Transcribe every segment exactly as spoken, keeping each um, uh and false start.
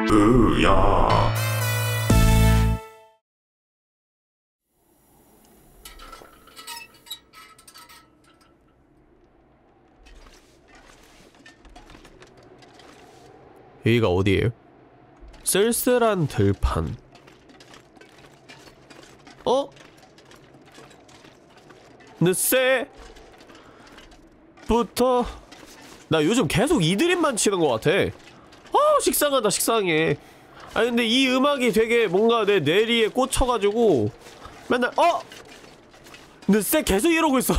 으야. 여기가 어디예요? 쓸쓸한 들판. 어? 늦새 부터 나 요즘 계속 이 드립만 치는 것 같아. 어, 식상하다, 식상해. 아니 근데 이 음악이 되게 뭔가 내 뇌리에 꽂혀가지고 맨날 어? 늦새 계속 이러고 있어.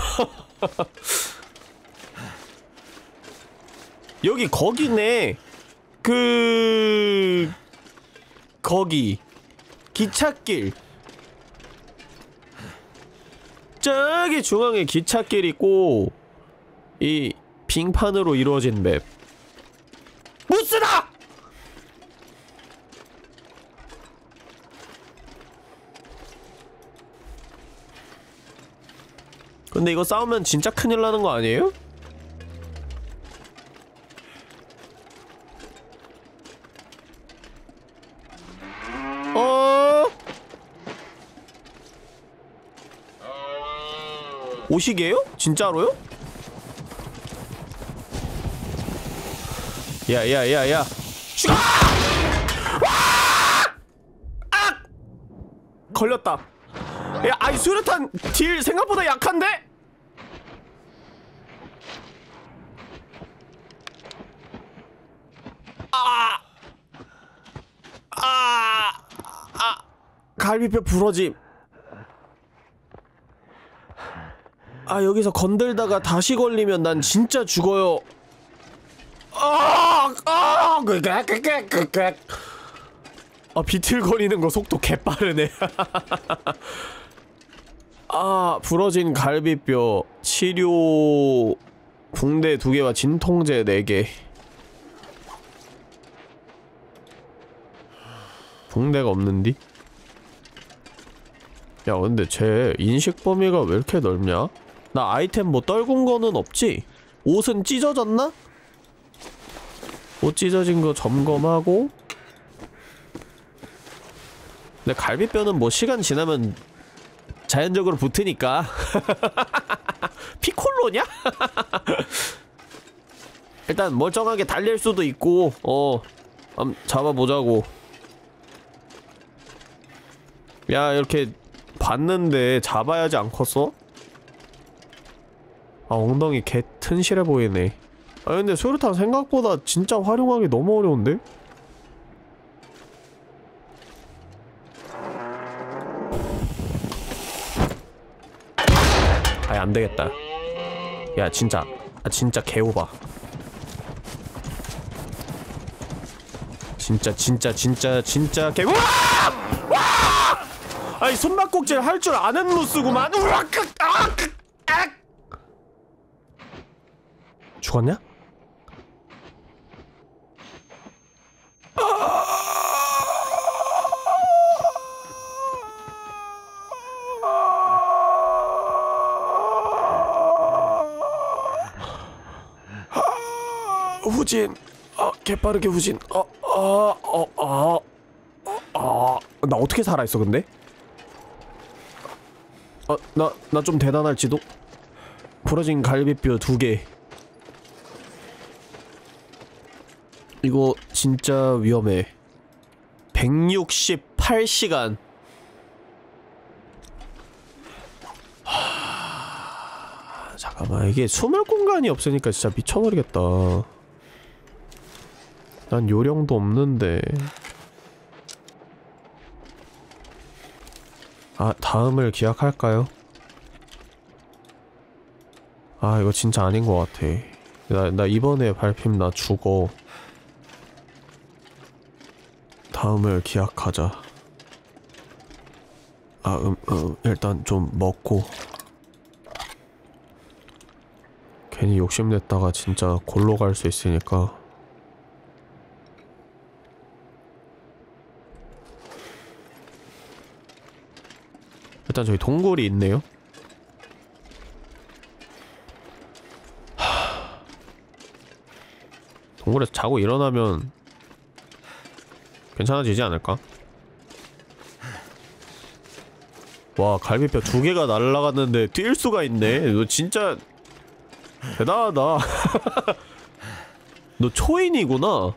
여기 거기네. 그... 거기 기찻길. 저기 중앙에 기찻길 있고 이 빙판으로 이루어진 맵. 무스다! 근데 이거 싸우면 진짜 큰일 나는 거 아니에요? 어? 오시게요? 진짜로요? 야야야야 죽어! 아! 걸렸다. 야, 아이 수류탄 딜 생각보다 약한데? 아! 아! 아! 갈비뼈 부러짐. 아, 여기서 건들다가 다시 걸리면 난 진짜 죽어요. 아! 아! 아, 비틀거리는 거 속도 개빠르네. 아, 부러진 갈비뼈 치료 붕대 두 개와 진통제 네 개. 붕대가 없는디? 야, 근데 쟤 인식 범위가 왜 이렇게 넓냐? 나 아이템 뭐 떨군 거는 없지? 옷은 찢어졌나? 옷 찢어진 거 점검하고. 근데 갈비뼈는 뭐 시간 지나면 자연적으로 붙으니까. 피콜로냐? 일단 멀쩡하게 달릴 수도 있고. 어, 한번 잡아보자고. 야, 이렇게 봤는데 잡아야지 안 컸어? 아, 엉덩이 개 튼실해 보이네. 아, 근데 수류탄 생각보다 진짜 활용하기 너무 어려운데? 아이, 안되겠다. 야, 진짜. 아, 진짜 개오바. 진짜 진짜 진짜 진짜 개. 우와! 와! 아니, 손바꼭질 할 줄 아는 무스구만. 우와! 크! 아! 크! 아! 죽었냐? 후진. 아, 개빠르게 후진. 어, 어, 어, 어, 어, 나 어떻게 살아있어, 근데? 어, 나, 나 좀 대단할지도? 부러진 갈비뼈 두 개. 이거 진짜 위험해. 백육십팔 시간. 하... 잠깐만, 이게 숨을 공간이 없으니까 진짜 미쳐버리겠다. 난 요령도 없는데. 아, 다음을 기약할까요? 아, 이거 진짜 아닌 것 같아. 나, 나 이번에 밟힘 나 죽어. 다음을 기약하자. 아, 음, 음, 일단 좀 먹고. 괜히 욕심냈다가 진짜 골로 갈 수 있으니까. 일단 저기 동굴이 있네요. 하... 동굴에서 자고 일어나면 괜찮아지지 않을까? 와, 갈비뼈 두 개가 날아갔는데 뛸 수가 있네. 너 진짜 대단하다. 너 초인이구나.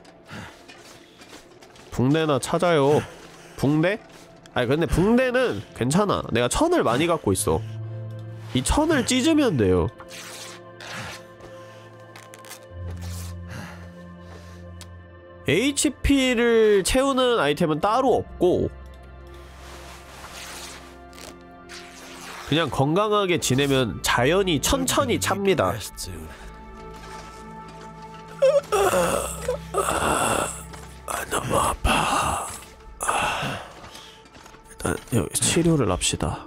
붕대나 찾아요. 붕대? 아니 근데 붕대는 괜찮아. 내가 천을 많이 갖고 있어. 이 천을 찢으면 돼요. 에이치피를 채우는 아이템은 따로 없고 그냥 건강하게 지내면 자연이 천천히 찹니다. 아, 너무 아파. 일단 여기 치료를 합시다.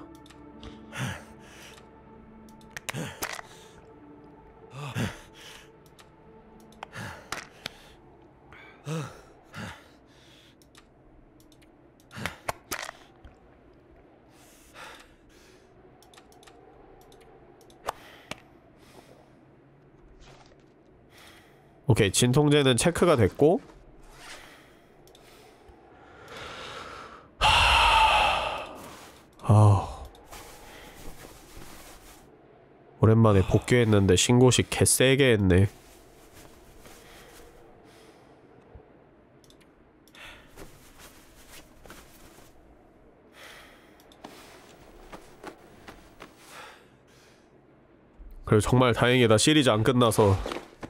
오케이, 진통제는 체크가 됐고 아 오랜만에 복귀했는데 신고식 개세게 했네. 그리고 정말 다행이다. 시리즈 안 끝나서.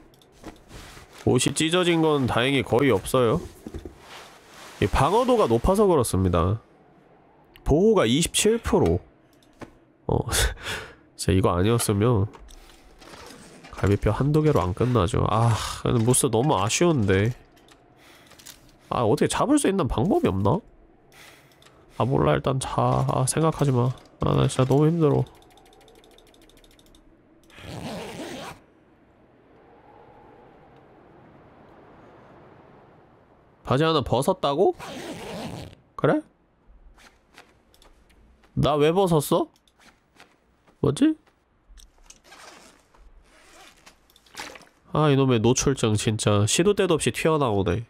옷이 찢어진 건 다행히 거의 없어요. 이 방어도가 높아서 그렇습니다. 보호가 이십칠 퍼센트. 어, 진짜 이거 아니었으면 갈비뼈 한두 개로 안 끝나죠. 아, 근데 무스 너무 아쉬운데. 아, 어떻게 잡을 수 있는 방법이 없나? 아, 몰라. 일단 자. 아, 생각하지 마. 아, 나 진짜 너무 힘들어. 바지 하나 벗었다고? 그래? 나 왜 벗었어? 뭐지? 아, 이놈의 노출증 진짜 시도 때도 없이 튀어나오네.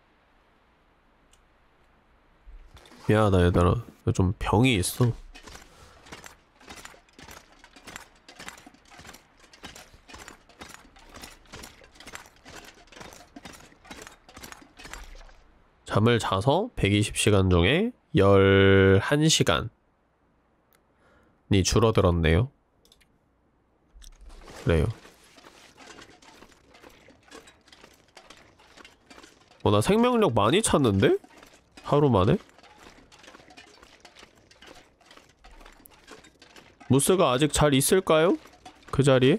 미안하다 얘들아. 좀 병이 있어. 잠을 자서 백이십 시간 중에 열한 시간이 줄어들었네요. 그래요. 어, 나 생명력 많이 찼는데? 하루 만에? 무스가 아직 잘 있을까요? 그 자리에?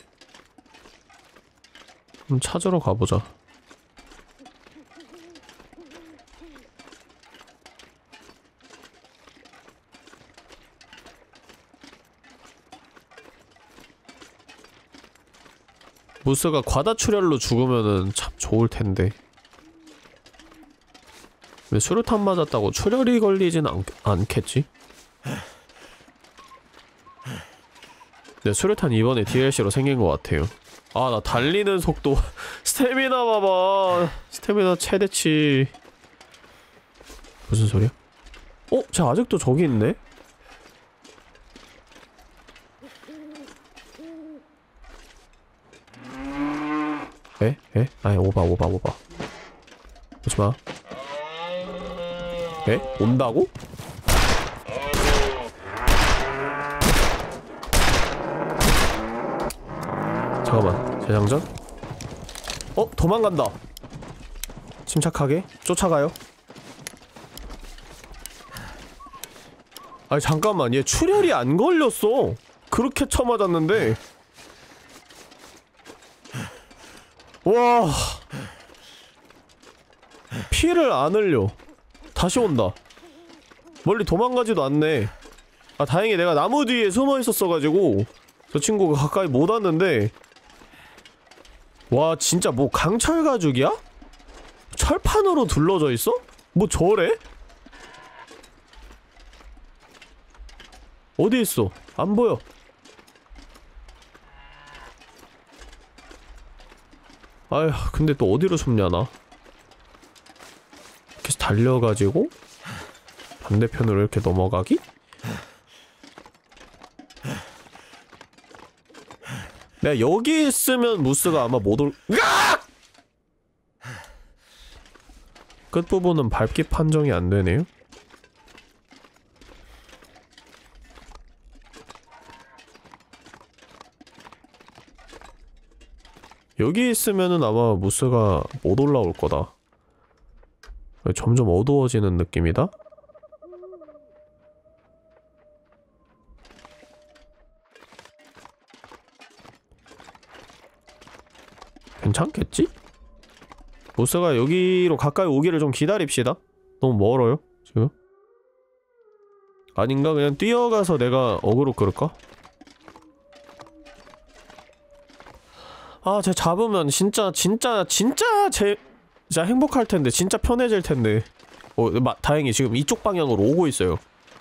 그럼 찾으러 가보자. 무스가 과다출혈로 죽으면은 참 좋을텐데. 왜 수류탄 맞았다고 출혈이 걸리진 않, 않겠지? 근데 수류탄 이번에 디엘씨로 생긴 것 같아요. 아, 나 달리는 속도 스태미나 봐봐. 스태미나 최대치. 무슨 소리야? 어? 쟤 아직도 저기 있네? 에? 에? 아니 오바 오바 오바 오지마. 에? 온다고? 잠깐만. 재장전? 어? 도망간다. 침착하게 쫓아가요. 아니 잠깐만, 얘 출혈이 안 걸렸어. 그렇게 쳐맞았는데. 와, 피를 안 흘려. 다시 온다. 멀리 도망가지도 않네. 아, 다행히 내가 나무 뒤에 숨어 있었어가지고 저 친구가 가까이 못 왔는데. 와, 진짜 뭐 강철 가죽이야? 철판으로 둘러져 있어? 뭐 저래? 어디 있어? 안 보여. 아휴, 근데 또 어디로 숨냐 나. 이렇게 달려가지고 반대편으로 이렇게 넘어가기? 내가 여기 있으면 무스가 아마 못 올... 으악! 끝부분은 밟기 판정이 안 되네요. 여기 있으면은 아마 무스가 못 올라올 거다. 점점 어두워지는 느낌이다? 괜찮겠지? 보스가 여기로 가까이 오기를 좀 기다립시다. 너무 멀어요 지금. 아닌가? 그냥 뛰어가서 내가 어그로 끌을까? 아, 쟤 잡으면 진짜 진짜 진짜 제 진짜 행복할 텐데. 진짜 편해질 텐데. 어, 마, 다행히 지금 이쪽 방향으로 오고 있어요.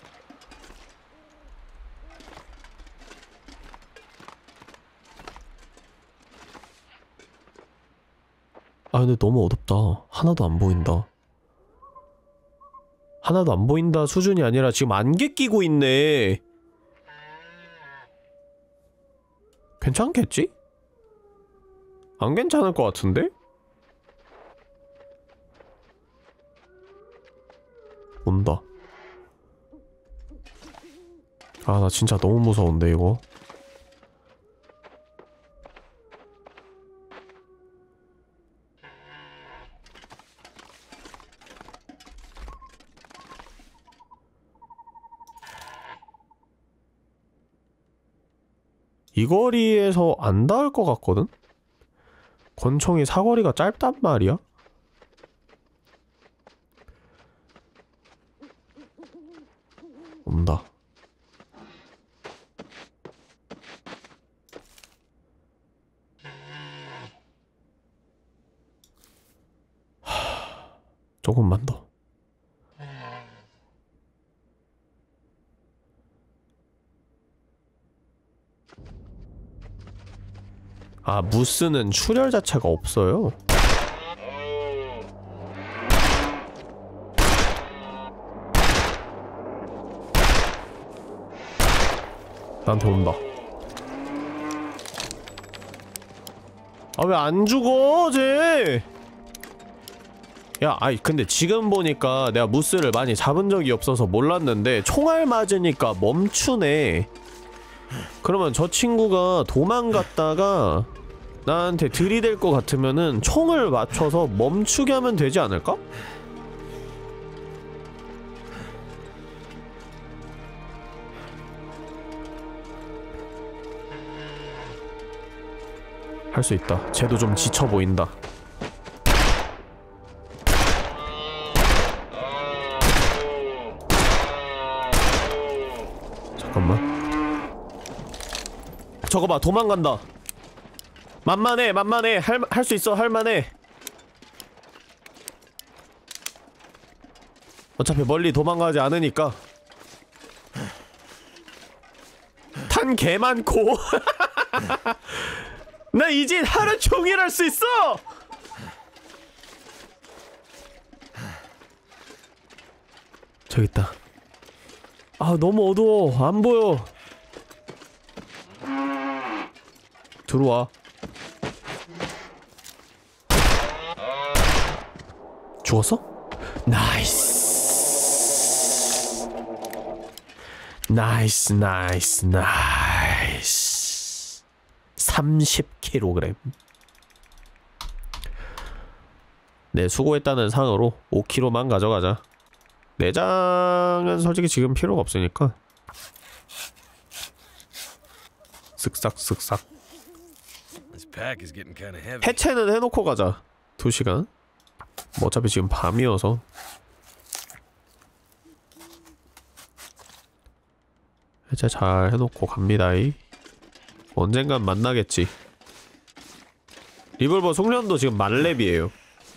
아, 근데 너무 어둡다. 하나도 안 보인다. 하나도 안 보인다 수준이 아니라 지금 안개 끼고 있네. 괜찮겠지? 안 괜찮을 것 같은데? 온다. 아, 나 진짜 너무 무서운데 이거. 이 거리에서 안 닿을 것 같거든? 권총이 사거리가 짧단 말이야? 온다. 하... 조금만 더. 아, 무스는 출혈 자체가 없어요. 나한테 온다. 아, 왜 안 죽어, 쟤? 야, 아이, 근데 지금 보니까 내가 무스를 많이 잡은 적이 없어서 몰랐는데 총알 맞으니까 멈추네. 그러면 저 친구가 도망갔다가 나한테 들이댈 것 같으면은 총을 맞춰서 멈추게 하면 되지 않을까? 할 수 있다. 쟤도 좀 지쳐 보인다. 잠깐만. 저거 봐, 도망간다. 만만해, 만만해. 할, 할 수 있어, 할만해. 어차피 멀리 도망가지 않으니까. 탄 개 많고. 나 이제 하루 종일 할 수 있어! 저기 있다. 아, 너무 어두워. 안 보여. 들어와. 죽었어? 나이스. 나이스, 나이스, 나이스. 삼십 킬로그램. 네, 수고했다는 상으로 오 킬로그램만 가져가자. 내장은 솔직히 지금 필요가 없으니까. 쓱싹 쓱싹. 해체는 해놓고 가자. 두 시간. 뭐 어차피 지금 밤이어서. 해체 잘 해놓고 갑니다이. 언젠간 만나겠지. 리볼버 숙련도 지금 만렙이에요.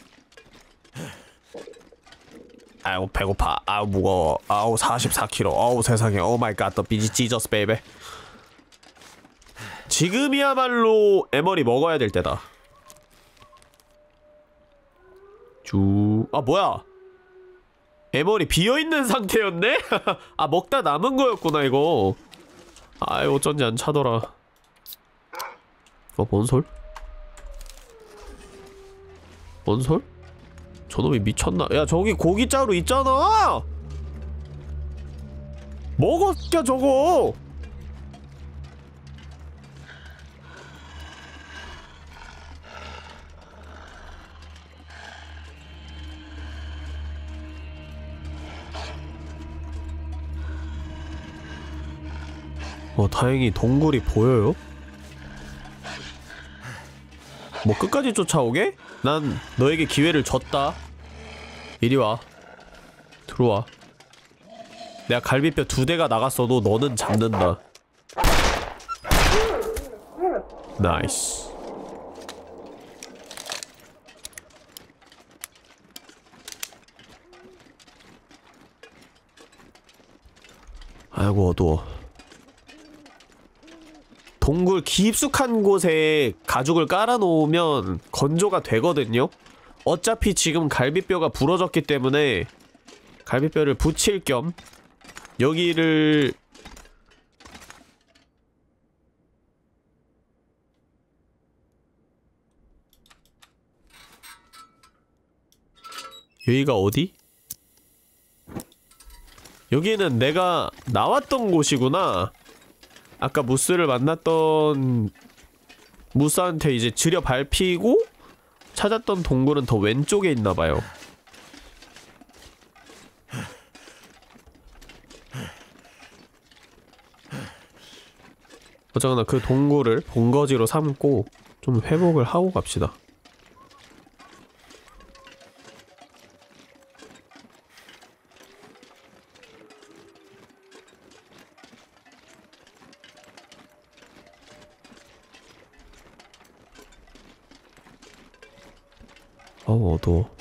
아우 배고파. 아우 무거워. 아우 사십사 킬로그램. 아우 세상에. 오 마이 갓. 더 비지 지저스 베이베. 지금이야말로 에머리 먹어야 될 때다. 주... 아 뭐야? 애머리 비어있는 상태였네? 아, 먹다 남은 거였구나 이거. 아이, 어쩐지 안 차더라. 어, 뭔 솔? 뭔 솔? 저놈이 미쳤나? 야, 저기 고기자루 있잖아! 먹었냐 저거! 어, 다행히 동굴이 보여요? 뭐 끝까지 쫓아오게? 난 너에게 기회를 줬다. 이리와. 들어와. 내가 갈비뼈 두 대가 나갔어도 너는 잡는다. 나이스. 아이고 어두워. 동굴 깊숙한 곳에 가죽을 깔아놓으면 건조가 되거든요? 어차피 지금 갈비뼈가 부러졌기 때문에 갈비뼈를 붙일 겸 여기를 여기가 어디? 여기는 내가 나왔던 곳이구나. 아까 무스를 만났던 무스한테 이제 지려 밟히고 찾았던 동굴은 더 왼쪽에 있나봐요. 어쨌거나 그 동굴을 본거지로 삼고 좀 회복을 하고 갑시다. 어우 어두워.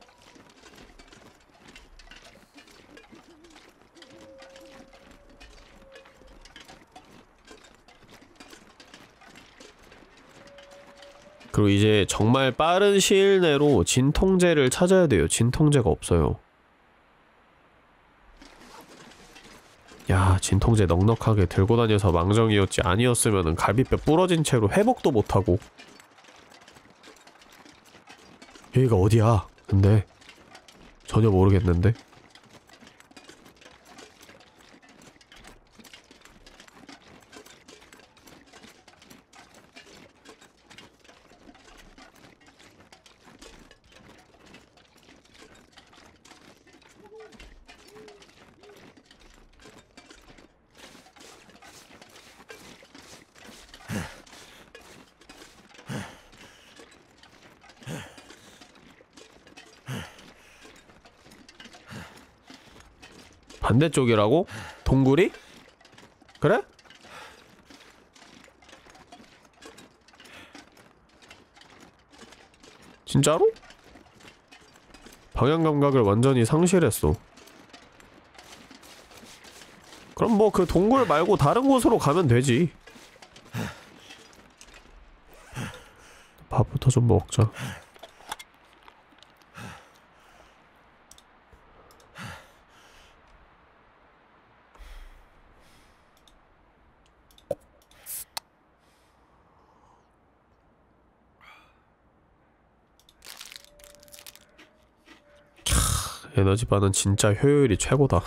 그리고 이제 정말 빠른 시일 내로 진통제를 찾아야 돼요. 진통제가 없어요. 야, 진통제 넉넉하게 들고 다녀서 망정이었지. 아니었으면은 갈비뼈 부러진 채로 회복도 못하고. 여기가 어디야? 근데 전혀 모르겠는데? 반대쪽이라고? 동굴이? 그래? 진짜로? 방향 감각을 완전히 상실했어. 그럼 뭐 그 동굴 말고 다른 곳으로 가면 되지. 밥부터 좀 먹자. 에너지바는 진짜 효율이 최고다.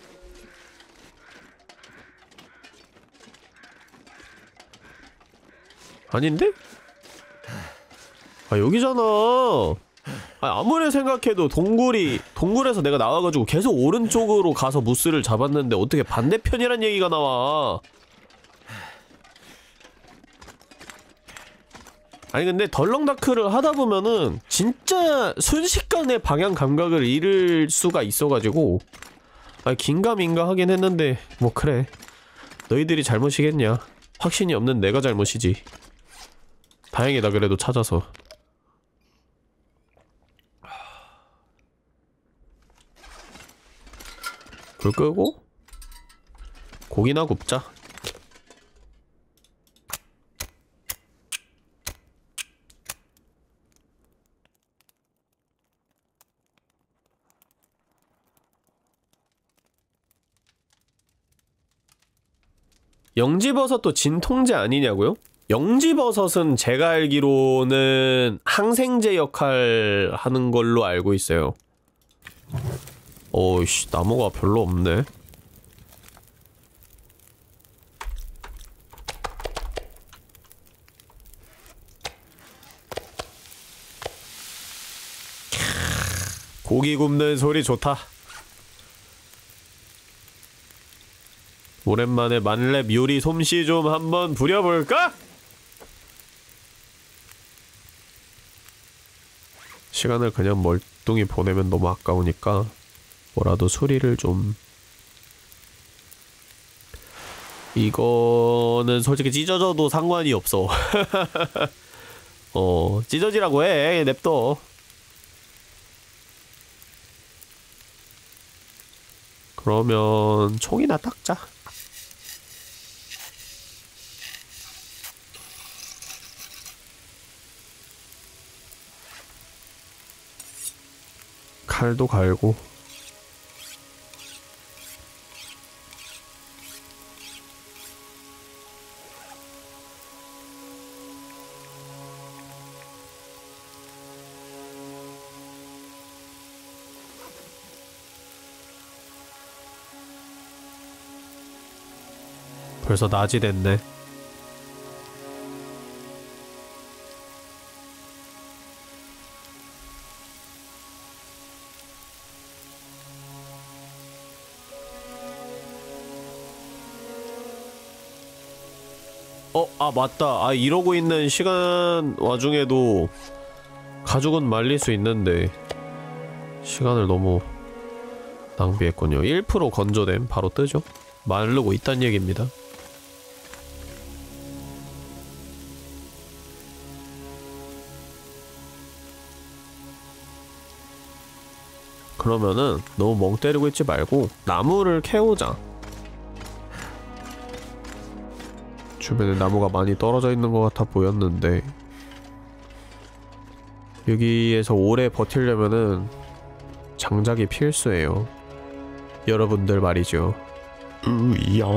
아닌데? 아 여기잖아. 아, 아무리 생각해도 동굴이 동굴에서 내가 나와가지고 계속 오른쪽으로 가서 무스를 잡았는데 어떻게 반대편이란 얘기가 나와. 아니 근데 덜렁다크를 하다보면은 진짜 순식간에 방향 감각을 잃을 수가 있어가지고 아니 긴가민가 하긴 했는데 뭐 그래 너희들이 잘못이겠냐. 확신이 없는 내가 잘못이지. 다행이다 그래도 찾아서. 불 끄고 고기나 굽자. 영지버섯도 진통제 아니냐고요? 영지버섯은 제가 알기로는 항생제 역할 하는 걸로 알고 있어요. 어이씨, 나무가 별로 없네. 고기 굽는 소리 좋다. 오랜만에 만렙 요리 솜씨 좀 한번 부려볼까? 시간을 그냥 멀뚱히 보내면 너무 아까우니까 뭐라도 수리를 좀. 이거는 솔직히 찢어져도 상관이 없어. 어, 찢어지라고 해. 냅둬. 그러면 총이나 닦자. 칼도 갈고. 벌써 낮이 됐네. 어, 아 맞다. 아 이러고 있는 시간 와중에도 가죽은 말릴 수 있는데 시간을 너무 낭비했군요. 일 퍼센트 건조됨 바로 뜨죠. 마르고 있단 얘기입니다. 그러면은 너무 멍 때리고 있지 말고 나무를 캐오자. 주변에 나무가 많이 떨어져 있는 것 같아 보였는데 여기에서 오래 버티려면은 장작이 필수예요. 여러분들 말이죠. 으야.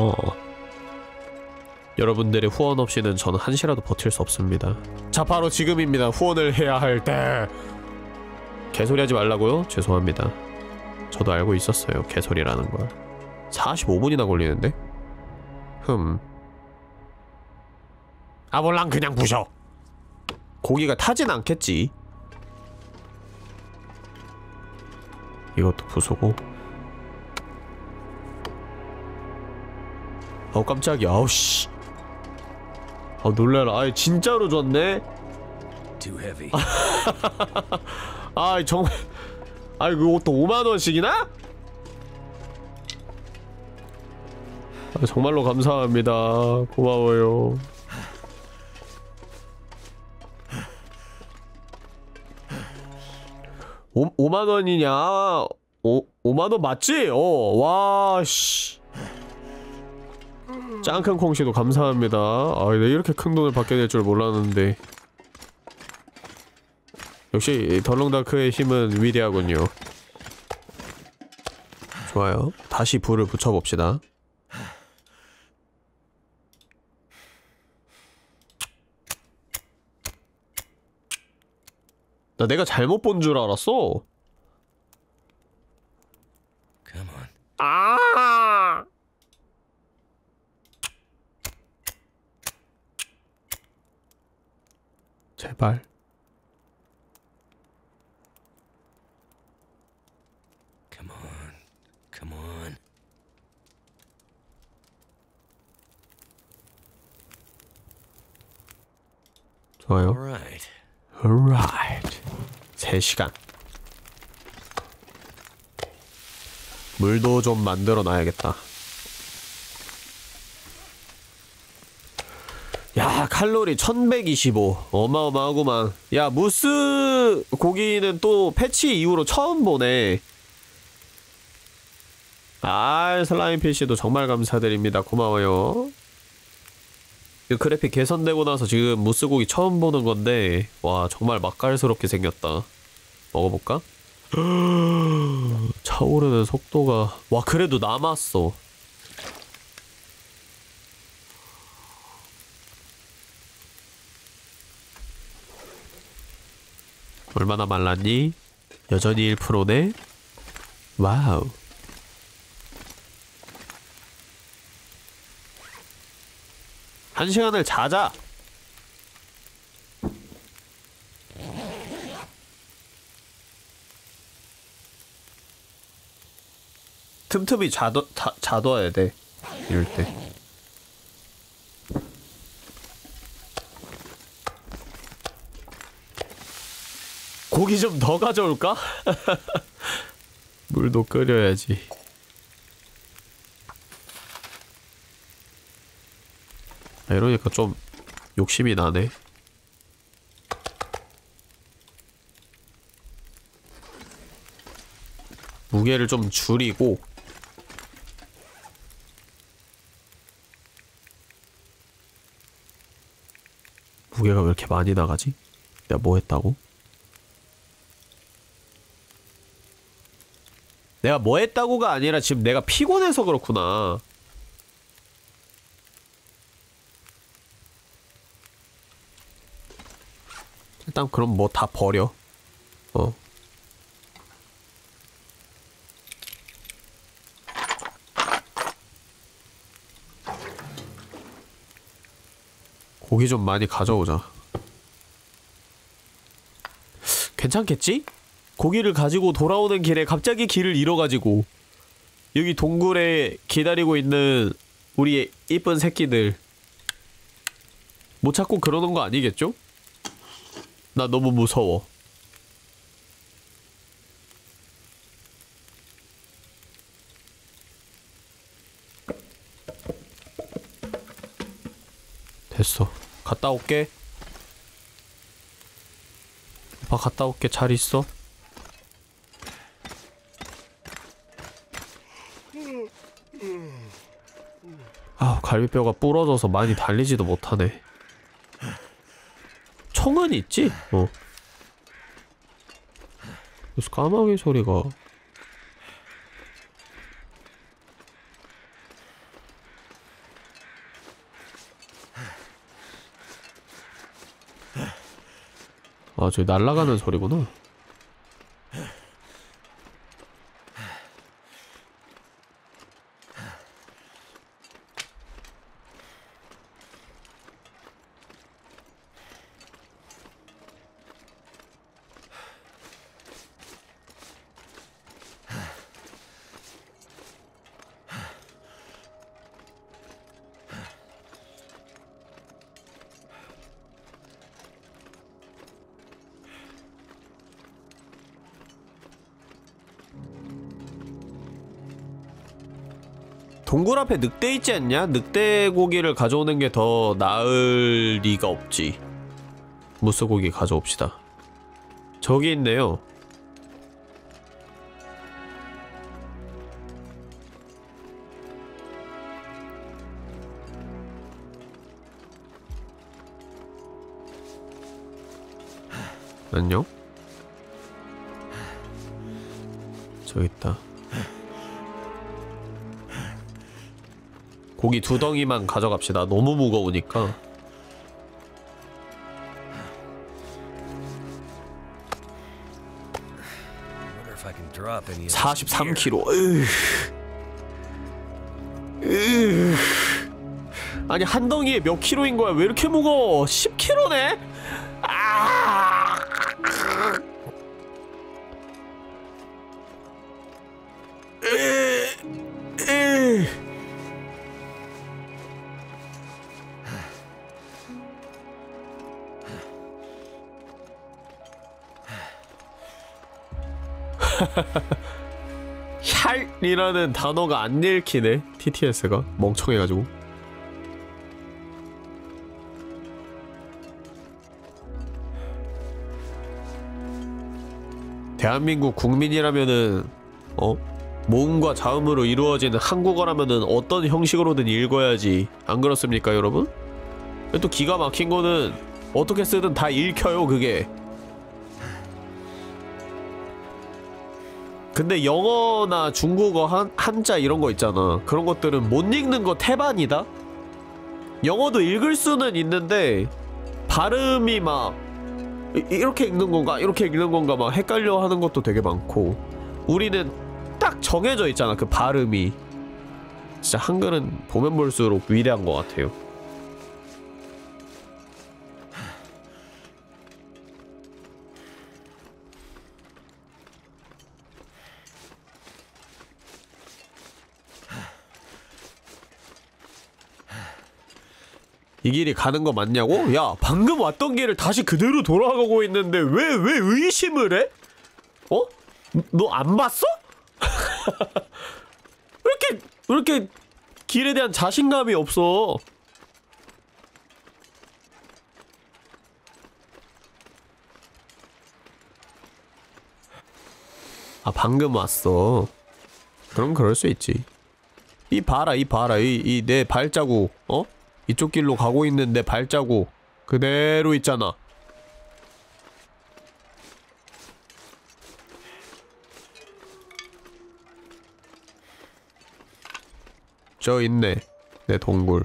여러분들의 후원 없이는 저는 한시라도 버틸 수 없습니다. 자, 바로 지금입니다. 후원을 해야 할 때. 개소리 하지 말라고요? 죄송합니다. 저도 알고 있었어요. 개소리라는 걸. 사십오 분이나 걸리는데? 흠. 아 몰랑 그냥 부셔. 고기가 타진 않겠지. 이것도 부수고. 아우 깜짝이야. 아우 씨. 아 놀래라. 아이 진짜로 줬네. 아 정말. 아이 그것도 오만 원씩이나? 아, 정말로 감사합니다. 고마워요. 오, 오만 원이냐? 오, 오만 원 맞지? 어, 와, 씨. 짱큰 콩씨도 감사합니다. 아, 내가 이렇게 큰 돈을 받게 될 줄 몰랐는데. 역시, 덜렁다크의 힘은 위대하군요. 좋아요. 다시 불을 붙여봅시다. 나 내가 잘못 본 줄 알았어. 아! 제발. Come on. Come on. 좋아요. Alright. Alright. 세 시간. 물도 좀 만들어 놔야겠다. 야, 칼로리 천백이십오. 어마어마하구만. 야, 무스 고기는 또 패치 이후로 처음 보네. 아, 슬라임 피씨도 정말 감사드립니다. 고마워요. 그 그래픽 개선되고 나서 지금 무스고기 처음 보는 건데 와 정말 맛깔스럽게 생겼다. 먹어볼까? 차오르는 속도가 와 그래도 남았어. 얼마나 말랐니? 여전히 일 퍼센트네? 와우. 한 시간을 자자! 틈틈이 자둬, 자, 자둬야 돼. 이럴 때. 고기 좀 더 가져올까? 물도 끓여야지. 아, 이러니까 좀 욕심이 나네. 무게를 좀 줄이고 무게가 왜 이렇게 많이 나가지? 내가 뭐 했다고? 내가 뭐 했다고가 아니라 지금 내가 피곤해서 그렇구나. 일단 그럼 뭐 다 버려. 어. 고기 좀 많이 가져오자. 괜찮겠지? 고기를 가지고 돌아오는 길에 갑자기 길을 잃어가지고 여기 동굴에 기다리고 있는 우리 이쁜 새끼들 못 찾고 그러는 거 아니겠죠? 나 너무 무서워. 됐어. 갔다 올게. 오빠 갔다 올게. 잘 있어. 아, 갈비뼈가 부러져서 많이 달리지도 못하네. 총은 있지? 어. 그래서 까마귀 소리가 아, 저기 날아가는 소리구나. 동굴 앞에 늑대 있지 않냐? 늑대 고기를 가져오는 게 더 나을 리가 없지. 무스고기 가져옵시다. 저기 있네요. 안녕? 저기 있다. 고기 두 덩이만 가져갑시다. 너무 무거우니까. 사십삼 킬로그램. 으으. 아니, 한 덩이에 몇 킬로인 거야? 왜 이렇게 무거워? 십 킬로그램네? 아! 으. 으. 샬이라는 단어가 안 읽히네. 티티에스가 멍청해가지고. 대한민국 국민이라면은 어? 모음과 자음으로 이루어지는 한국어라면은 어떤 형식으로든 읽어야지. 안 그렇습니까, 여러분? 또 기가 막힌 거는 어떻게 쓰든 다 읽혀요, 그게. 근데 영어나 중국어 한, 한자 이런 거 있잖아. 그런 것들은 못 읽는 거 태반이다? 영어도 읽을 수는 있는데 발음이 막 이, 이렇게 읽는 건가 이렇게 읽는 건가 막 헷갈려 하는 것도 되게 많고 우리는 딱 정해져 있잖아 그 발음이. 진짜 한글은 보면 볼수록 위대한 것 같아요. 이 길이 가는 거 맞냐고? 야, 방금 왔던 길을 다시 그대로 돌아가고 있는데 왜, 왜 의심을 해? 어? 너 안 봤어? 왜 이렇게, 왜 이렇게 길에 대한 자신감이 없어? 아, 방금 왔어. 그럼 그럴 수 있지. 이 봐라, 이 봐라, 이, 이 내 발자국, 어? 이쪽 길로 가고 있는 내 발자국 그대로 있잖아. 저 있네 내 동굴.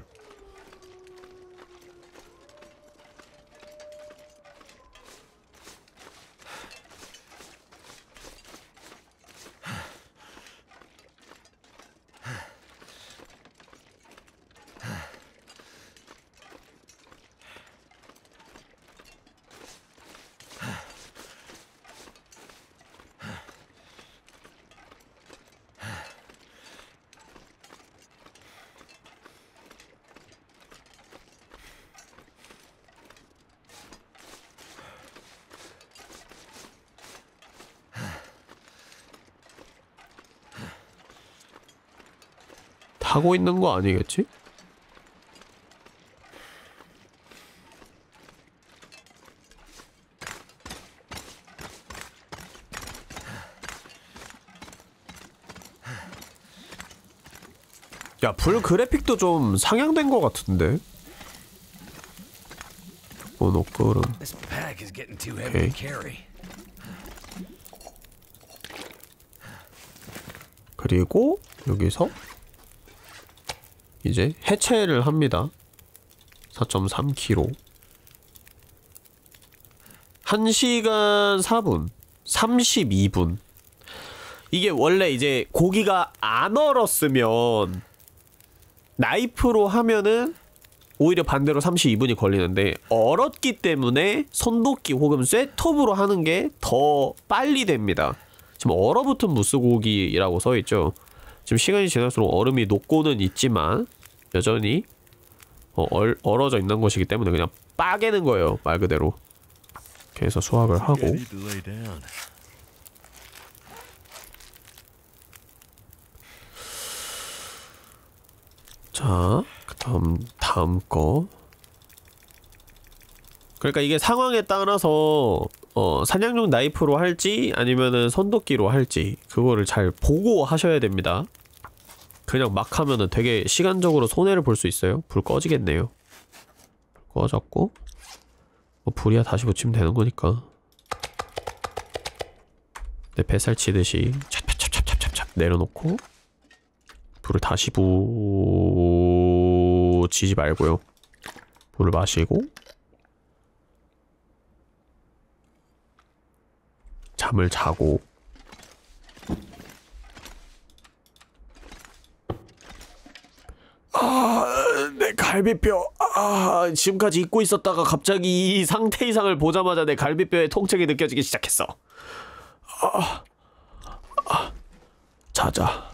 타고 있는 거 아니겠지? 야, 불 그래픽도 좀 상향된 거 같은데? 모노크롬. 오케이. 그리고 여기서 이제 해체를 합니다. 사 점 삼 킬로미터. 한 시간 사 분. 삼십이 분. 이게 원래 이제 고기가 안 얼었으면 나이프로 하면은 오히려 반대로 삼십이 분이 걸리는데 얼었기 때문에 손도끼 혹은 쇠톱으로 하는 게 더 빨리 됩니다. 지금 얼어붙은 무스고기라고 써있죠. 지금 시간이 지날수록 얼음이 녹고는 있지만 여전히 어, 얼, 얼어져 있는 것이기 때문에 그냥 빠개는 거예요, 말 그대로. 이렇게 해서 수확을 하고 자, 그 다음 다음 거. 그러니까 이게 상황에 따라서 어, 사냥용 나이프로 할지 아니면은 손도끼로 할지 그거를 잘 보고 하셔야 됩니다. 그냥 막 하면은 되게 시간적으로 손해를 볼 수 있어요. 불 꺼지겠네요. 꺼졌고 뭐 불이야 다시 붙이면 되는 거니까. 내 뱃살 치듯이 찹찹찹찹찹찹 내려놓고 불을 다시 붙이지 말고요. 물을 마시고 잠을 자고 아, 내 갈비뼈. 아, 지금까지 잊고 있었다가 갑자기 이 상태 이상을 보자마자 내 갈비뼈에 통증이 느껴지기 시작했어. 아, 아, 자자.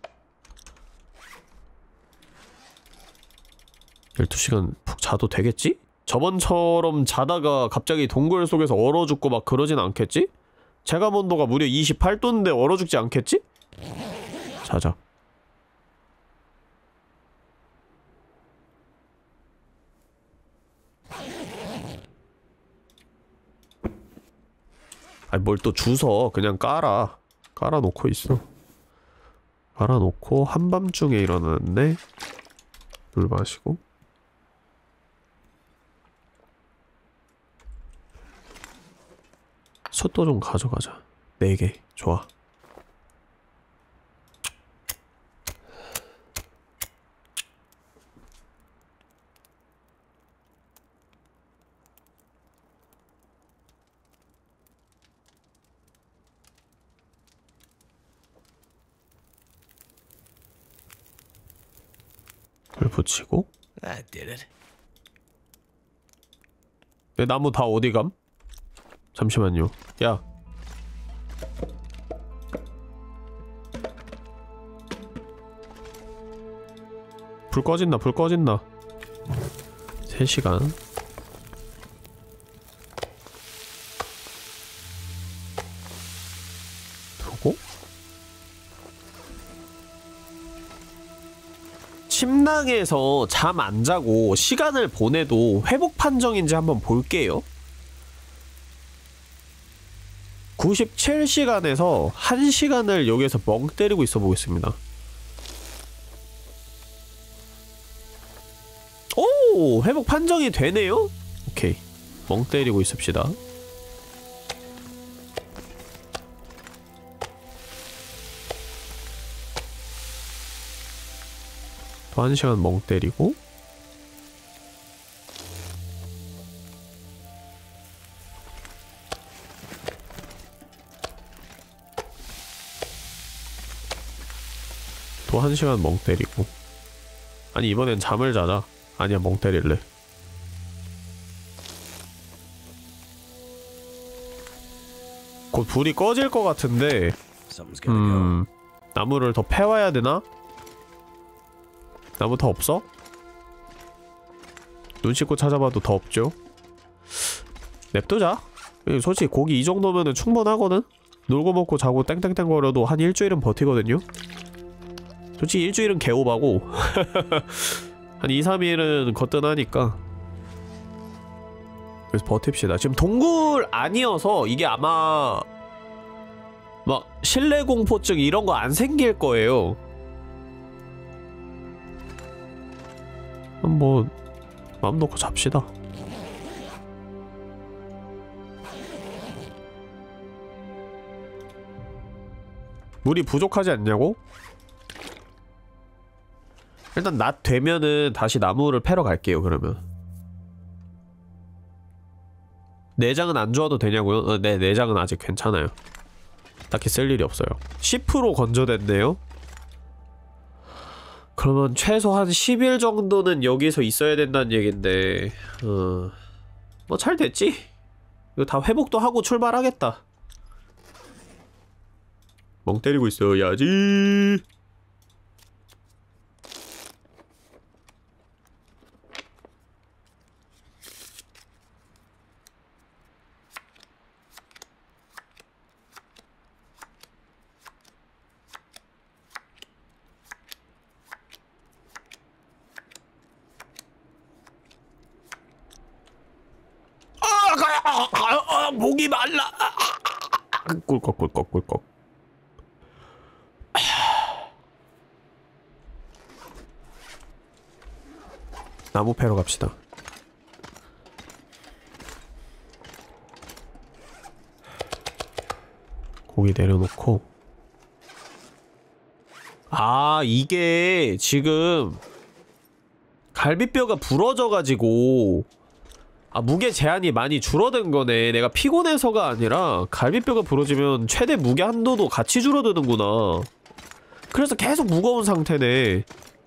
열두 시간 푹 자도 되겠지? 저번처럼 자다가 갑자기 동굴 속에서 얼어 죽고 막 그러진 않겠지? 체감 온도가 무려 이십팔 도인데 얼어 죽지 않겠지? 자자. 아니 뭘 또 주워. 그냥 깔아. 깔아놓고 있어. 깔아놓고 한밤중에 일어났네. 물 마시고 솥도 좀 가져가자. 네 개. 좋아. 붙이고. 내 나무 다 어디감? 잠시만요. 야. 불 꺼진다, 불 꺼진다. 세 시간. 두고. 침낭에서 잠 안 자고 시간을 보내도 회복 판정인지 한번 볼게요. 구십칠 시간에서 한 시간을 여기에서 멍 때리고 있어 보겠습니다. 오! 회복 판정이 되네요? 오케이. 멍 때리고 있읍시다. 또 한 시간 멍 때리고. 또 한 시간 멍 때리고. 아니 이번엔 잠을 자자. 아니야 멍 때릴래. 곧 불이 꺼질 것 같은데 음... 나무를 더 패와야 되나? 나무 더 없어? 눈 씻고 찾아봐도 더 없죠? 냅두자. 솔직히 고기 이 정도면은 충분하거든? 놀고 먹고 자고 땡땡땡 거려도 한 일주일은 버티거든요? 솔직히 일주일은 개오바고 한 이, 삼 일은 거뜬하니까 그래서 버팁시다. 지금 동굴 아니어서 이게 아마 막 실내 공포증 이런 거 안 생길 거예요. 뭐 마음 놓고 잡시다. 물이 부족하지 않냐고? 일단 낮 되면은 다시 나무를 패러 갈게요. 그러면 내장은 안 주워도 되냐고요? 어, 네, 내장은 아직 괜찮아요. 딱히 쓸 일이 없어요. 십 퍼센트 건조됐네요? 그러면 최소 한 십 일 정도는 여기서 있어야 된다는 얘긴데 어... 뭐 잘 됐지? 이거 다 회복도 하고 출발하겠다. 멍 때리고 있어야지. 목이 말라. 꿀꺽 꿀꺽 꿀꺽. 나무 패러 갑시다. 고기 내려놓고. 아 이게 지금 갈비뼈가 부러져가지고 아 무게 제한이 많이 줄어든 거네. 내가 피곤해서가 아니라 갈비뼈가 부러지면 최대 무게 한도도 같이 줄어드는구나. 그래서 계속 무거운 상태네.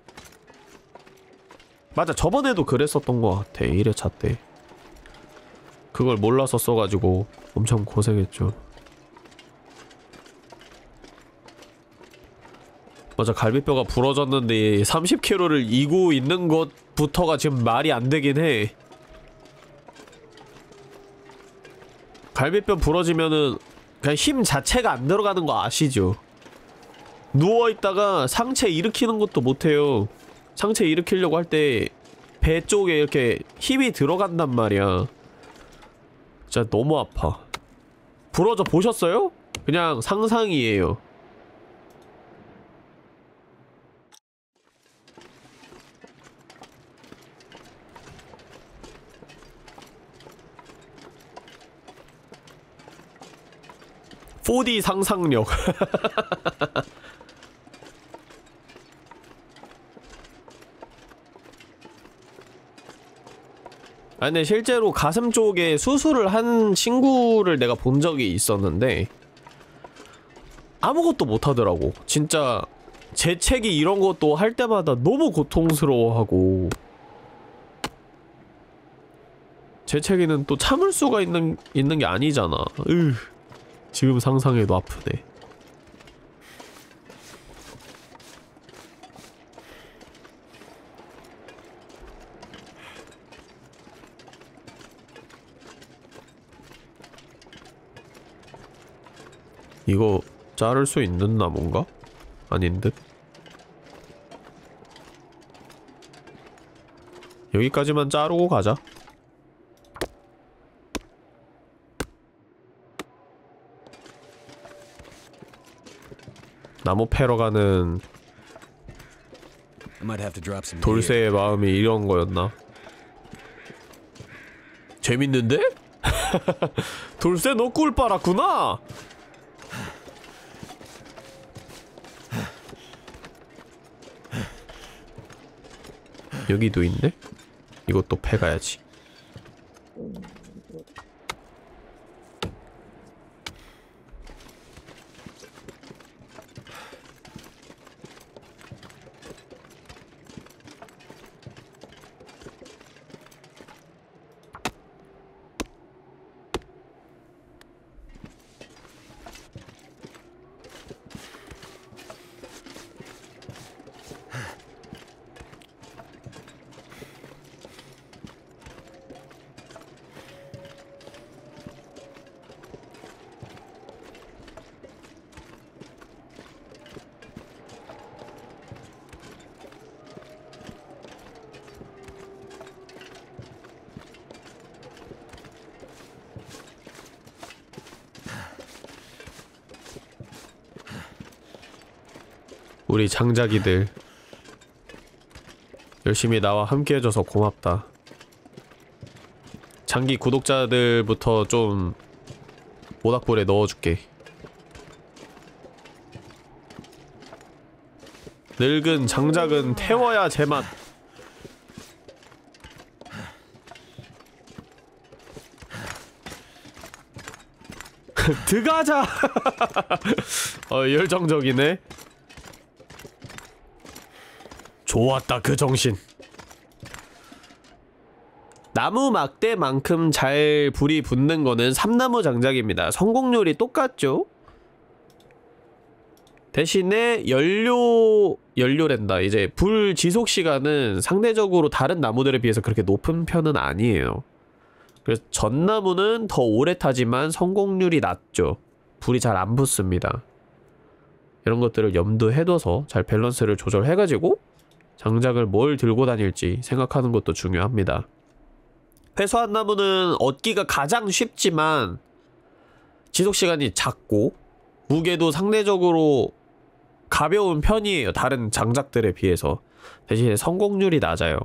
맞아 저번에도 그랬었던 것 같아. 일 회차 때 그걸 몰라서 써가지고 엄청 고생했죠. 맞아 갈비뼈가 부러졌는데 삼십 킬로그램를 이고 있는 것부터가 지금 말이 안 되긴 해. 갈비뼈 부러지면은 그냥 힘 자체가 안 들어가는 거 아시죠? 누워있다가 상체 일으키는 것도 못해요. 상체 일으키려고 할 때 배 쪽에 이렇게 힘이 들어간단 말이야. 진짜 너무 아파. 부러져 보셨어요? 그냥 상상이에요. 포디 상상력. 아 근데 실제로 가슴 쪽에 수술을 한 친구를 내가 본 적이 있었는데 아무것도 못하더라고. 진짜 재채기 이런 것도 할 때마다 너무 고통스러워하고 재채기는 또 참을 수가 있는, 있는 게 아니잖아. 으, 지금 상상해도 아프네. 이거 자를 수 있는 나무인가? 아닌 듯? 여기까지만 자르고 가자. 나무 패러 가는 돌쇠의 마음이 이런 거였나? 재밌는데? 돌쇠 너 꿀 빨았구나! 여기도 있네? 이것도 패가야지. 우리 장작이들 열심히 나와 함께 해줘서 고맙다. 장기 구독자들부터 좀 모닥불에 넣어줄게. 늙은 장작은 태워야 제맛. 들어가자. 어, 열정적이네. 좋았다 그 정신. 나무 막대만큼 잘 불이 붙는 거는 삼나무 장작입니다. 성공률이 똑같죠? 대신에 연료... 연료랜다. 이제 불 지속 시간은 상대적으로 다른 나무들에 비해서 그렇게 높은 편은 아니에요. 그래서 전나무는 더 오래 타지만 성공률이 낮죠. 불이 잘 안 붙습니다. 이런 것들을 염두해둬서 잘 밸런스를 조절해가지고 장작을 뭘 들고 다닐지 생각하는 것도 중요합니다. 회수한 나무는 얻기가 가장 쉽지만 지속시간이 작고 무게도 상대적으로 가벼운 편이에요. 다른 장작들에 비해서. 대신에 성공률이 낮아요.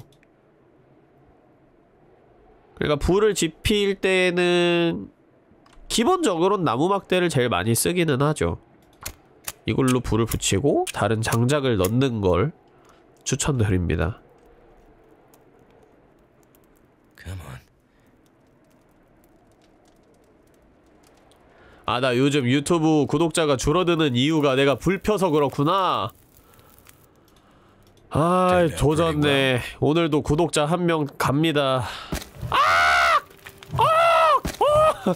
그러니까 불을 지필 때는 기본적으로는 나무 막대를 제일 많이 쓰기는 하죠. 이걸로 불을 붙이고 다른 장작을 넣는 걸 추천드립니다. 아, 나 요즘 유튜브 구독자가 줄어드는 이유가 내가 불 펴서 그렇구나. 아, 조졌네. 오늘도 구독자 한 명 갑니다. 아! 아! 아!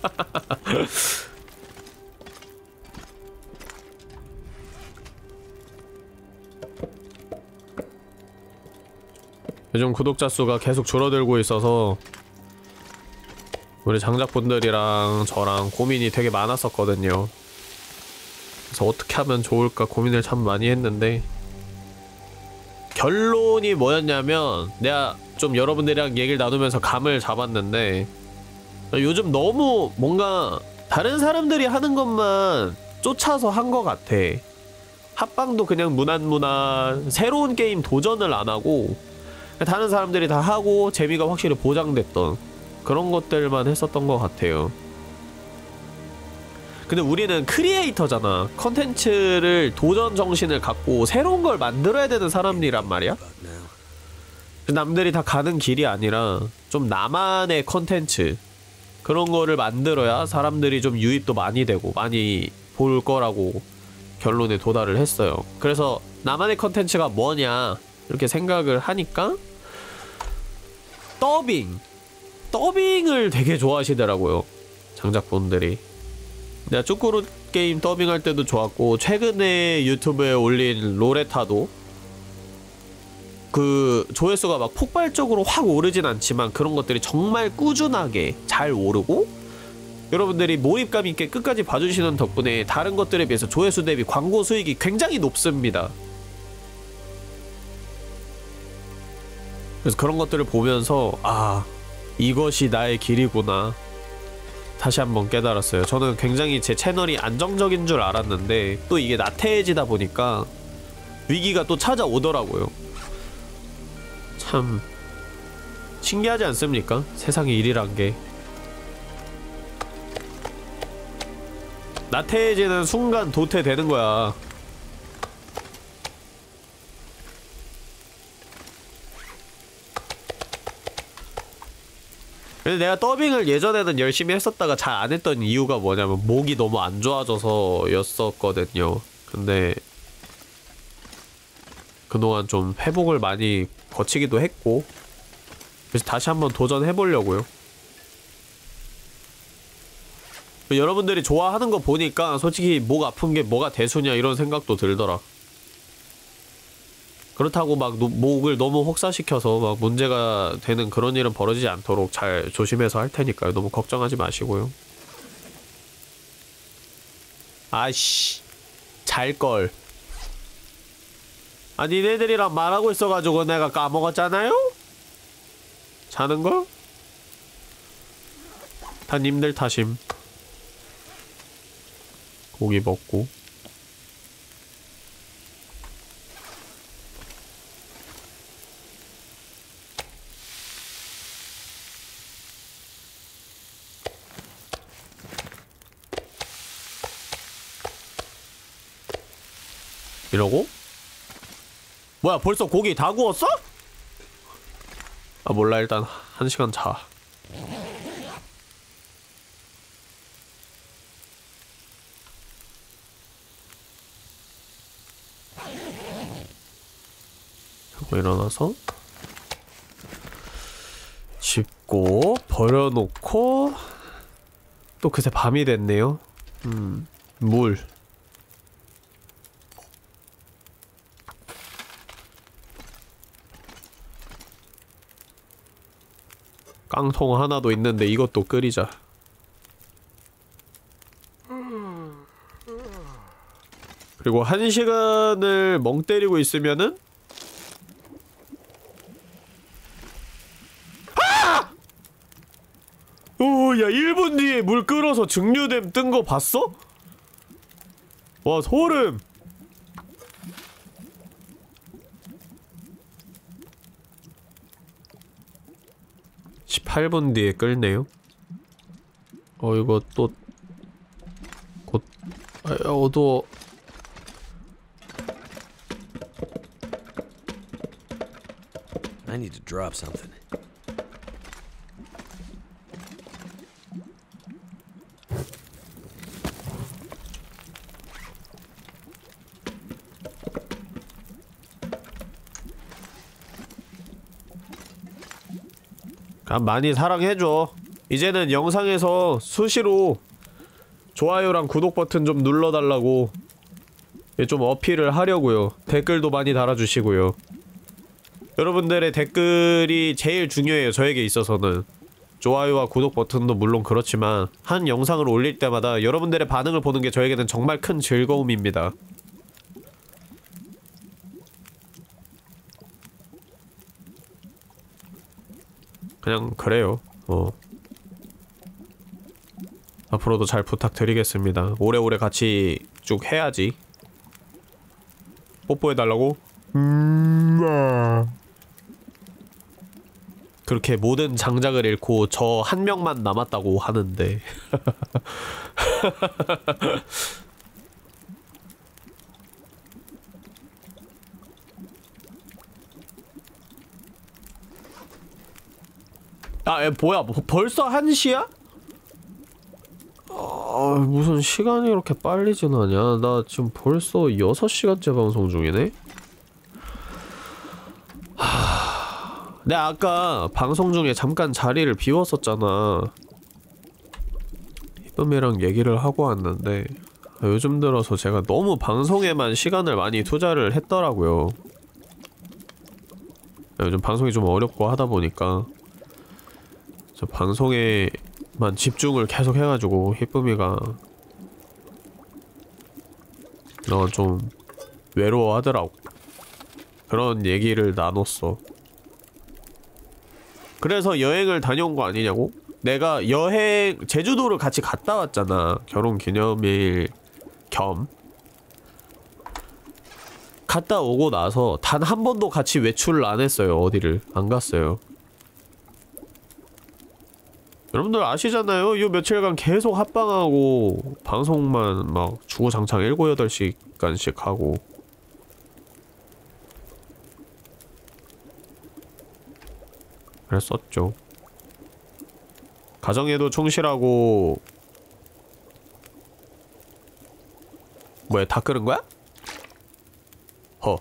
요즘 구독자 수가 계속 줄어들고 있어서 우리 장작분들이랑 저랑 고민이 되게 많았었거든요. 그래서 어떻게 하면 좋을까 고민을 참 많이 했는데 결론이 뭐였냐면 내가 좀 여러분들이랑 얘기를 나누면서 감을 잡았는데 요즘 너무 뭔가 다른 사람들이 하는 것만 쫓아서 한 것 같아. 합방도 그냥 무난무난 새로운 게임 도전을 안 하고 다른 사람들이 다 하고 재미가 확실히 보장됐던 그런 것들만 했었던 것 같아요. 근데 우리는 크리에이터잖아. 컨텐츠를 도전 정신을 갖고 새로운 걸 만들어야 되는 사람이란 말이야. 남들이 다 가는 길이 아니라 좀 나만의 컨텐츠 그런 거를 만들어야 사람들이 좀 유입도 많이 되고 많이 볼 거라고 결론에 도달을 했어요. 그래서 나만의 컨텐츠가 뭐냐 이렇게 생각을 하니까 더빙! 더빙을 되게 좋아하시더라고요, 장작분들이. 내가 쭈꾸루 게임 더빙할 때도 좋았고, 최근에 유튜브에 올린 로레타도 그 조회수가 막 폭발적으로 확 오르진 않지만 그런 것들이 정말 꾸준하게 잘 오르고, 여러분들이 몰입감 있게 끝까지 봐주시는 덕분에 다른 것들에 비해서 조회수 대비 광고 수익이 굉장히 높습니다. 그래서 그런 것들을 보면서 아, 이것이 나의 길이구나 다시 한번 깨달았어요. 저는 굉장히 제 채널이 안정적인 줄 알았는데 또 이게 나태해지다 보니까 위기가 또 찾아오더라고요. 참 신기하지 않습니까? 세상의 일이란 게. 나태해지는 순간 도태되는 거야. 근데 내가 더빙을 예전에는 열심히 했었다가 잘 안 했던 이유가 뭐냐면 목이 너무 안 좋아져서 였었거든요. 근데 그동안 좀 회복을 많이 거치기도 했고, 그래서 다시 한번 도전해보려고요. 여러분들이 좋아하는 거 보니까 솔직히 목 아픈 게 뭐가 대수냐 이런 생각도 들더라. 그렇다고 막 노, 목을 너무 혹사시켜서 막 문제가 되는 그런 일은 벌어지지 않도록 잘 조심해서 할 테니까요. 너무 걱정하지 마시고요. 아이씨, 잘걸. 아, 니네들이랑 말하고 있어가지고 내가 까먹었잖아요? 자는걸? 다 님들 탓임. 고기 먹고. 이러고? 뭐야, 벌써 고기 다 구웠어? 아, 몰라. 일단 한 시간 자. 하고 일어나서 짚고 버려놓고 또 그새 밤이 됐네요. 음, 물. 깡통 하나도 있는데 이것도 끓이자. 그리고 한 시간을 멍 때리고 있으면은 아! 오, 야, 일 분 뒤에 물 끓어서 증류댐 뜬 거 봤어? 와, 소름. 십팔 분 뒤에 끓네요. 어, 이거 또 곧 아, 어두워. I need to drop something. 많이 사랑해줘. 이제는 영상에서 수시로 좋아요랑 구독 버튼 좀 눌러달라고 좀 어필을 하려고요. 댓글도 많이 달아주시고요. 여러분들의 댓글이 제일 중요해요, 저에게 있어서는. 좋아요와 구독 버튼도 물론 그렇지만 한 영상을 올릴 때마다 여러분들의 반응을 보는 게 저에게는 정말 큰 즐거움입니다. 그냥 그래요. 어. 앞으로도 잘 부탁드리겠습니다. 오래오래 같이 쭉 해야지. 뽀뽀해달라고? 음... 아... 그렇게 모든 장작을 잃고 저 한 명만 남았다고 하는데 아, 에, 뭐야, 뭐, 벌써 한 시야? 어... 무슨 시간이 이렇게 빨리 지나냐? 나 지금 벌써 여섯 시간째 방송 중이네? 하... 내가 아까 방송 중에 잠깐 자리를 비웠었잖아. 희쁨이랑 얘기를 하고 왔는데 요즘 들어서 제가 너무 방송에만 시간을 많이 투자를 했더라고요. 요즘 방송이 좀 어렵고 하다 보니까 저 방송에만 집중을 계속 해가지고 희쁨이가 너 좀 외로워하더라고. 그런 얘기를 나눴어. 그래서 여행을 다녀온 거 아니냐고? 내가 여행 제주도를 같이 갔다 왔잖아. 결혼 기념일 겸 갔다 오고 나서 단 한 번도 같이 외출을 안 했어요. 어디를 안 갔어요. 여러분들 아시잖아요. 요 며칠간 계속 합방하고 방송만 막 주구장창 일곱 여덟 시간씩 하고. 그랬었죠. 가정에도 충실하고. 뭐야, 다 끓은 거야? 허.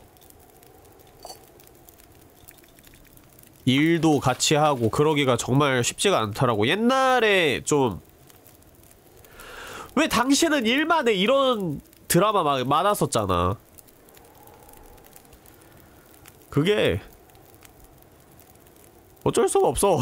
일도 같이 하고 그러기가 정말 쉽지가 않더라고. 옛날에 좀 왜 당신은 일만 해 이런 드라마 막 많았었잖아. 그게 어쩔 수가 없어.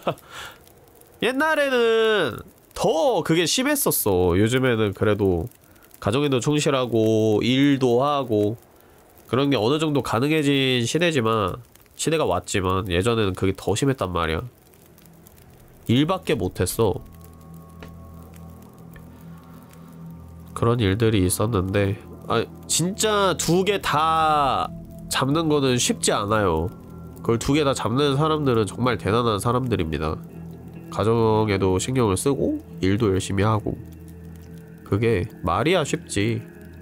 옛날에는 더 그게 심했었어. 요즘에는 그래도 가정에도 충실하고 일도 하고 그런 게 어느 정도 가능해진 시대지만 시대가 왔지만 예전에는 그게 더 심했단 말이야. 일밖에 못했어. 그런 일들이 있었는데 아 진짜 두 개 다 잡는 거는 쉽지 않아요. 그걸 두 개 다 잡는 사람들은 정말 대단한 사람들입니다. 가정에도 신경을 쓰고 일도 열심히 하고 그게 말이야 쉽지.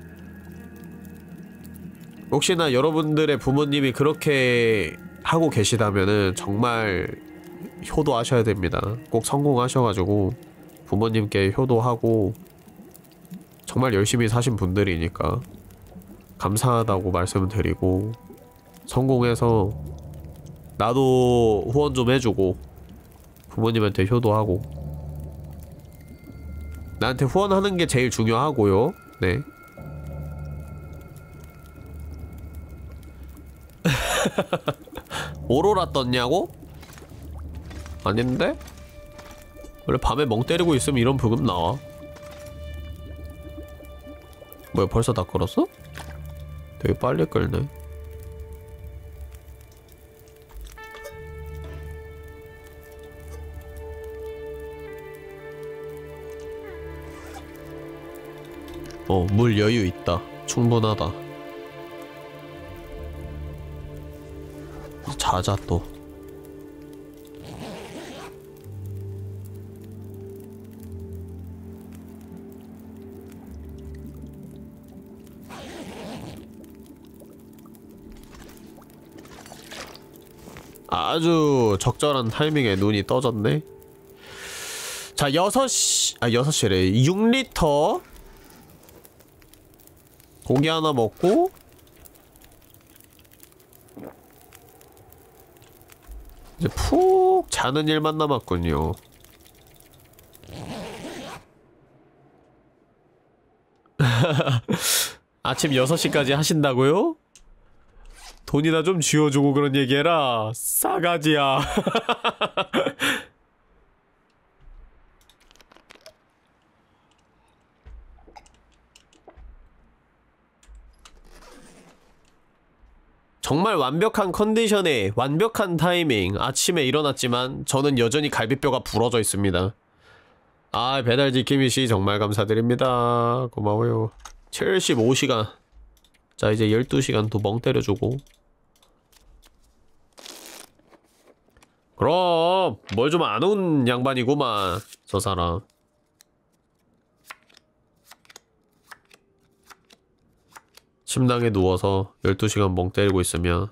혹시나 여러분들의 부모님이 그렇게 하고 계시다면은 정말 효도하셔야 됩니다. 꼭 성공하셔가지고 부모님께 효도하고 정말 열심히 사신 분들이니까 감사하다고 말씀드리고 성공해서 나도 후원 좀 해주고 부모님한테 효도하고 나한테 후원하는 게 제일 중요하고요. 네. 오로라 떴냐고? 아닌데? 원래 밤에 멍 때리고 있으면 이런 부금 나와. 뭐야 벌써 다 끓었어? 되게 빨리 끓네. 어, 물 여유 있다. 충분하다. 자자 또. 아주 적절한 타이밍에 눈이 떠졌네. 자, 여섯 시, 아, 여섯 시래. 육 리터. 고기 하나 먹고. 이제 푹 자는 일만 남았군요. 아침 여섯 시까지 하신다고요? 돈이나 좀 쥐어주고 그런 얘기해라. 싸가지야. 정말 완벽한 컨디션에 완벽한 타이밍 아침에 일어났지만 저는 여전히 갈비뼈가 부러져 있습니다. 아, 배달지킴이씨 정말 감사드립니다. 고마워요. 칠십오 시간. 자, 이제 열두 시간 더 멍 때려주고. 그럼 뭘 좀 안 온 양반이구만 저 사람. 침낭에 누워서 열두 시간 멍 때리고 있으면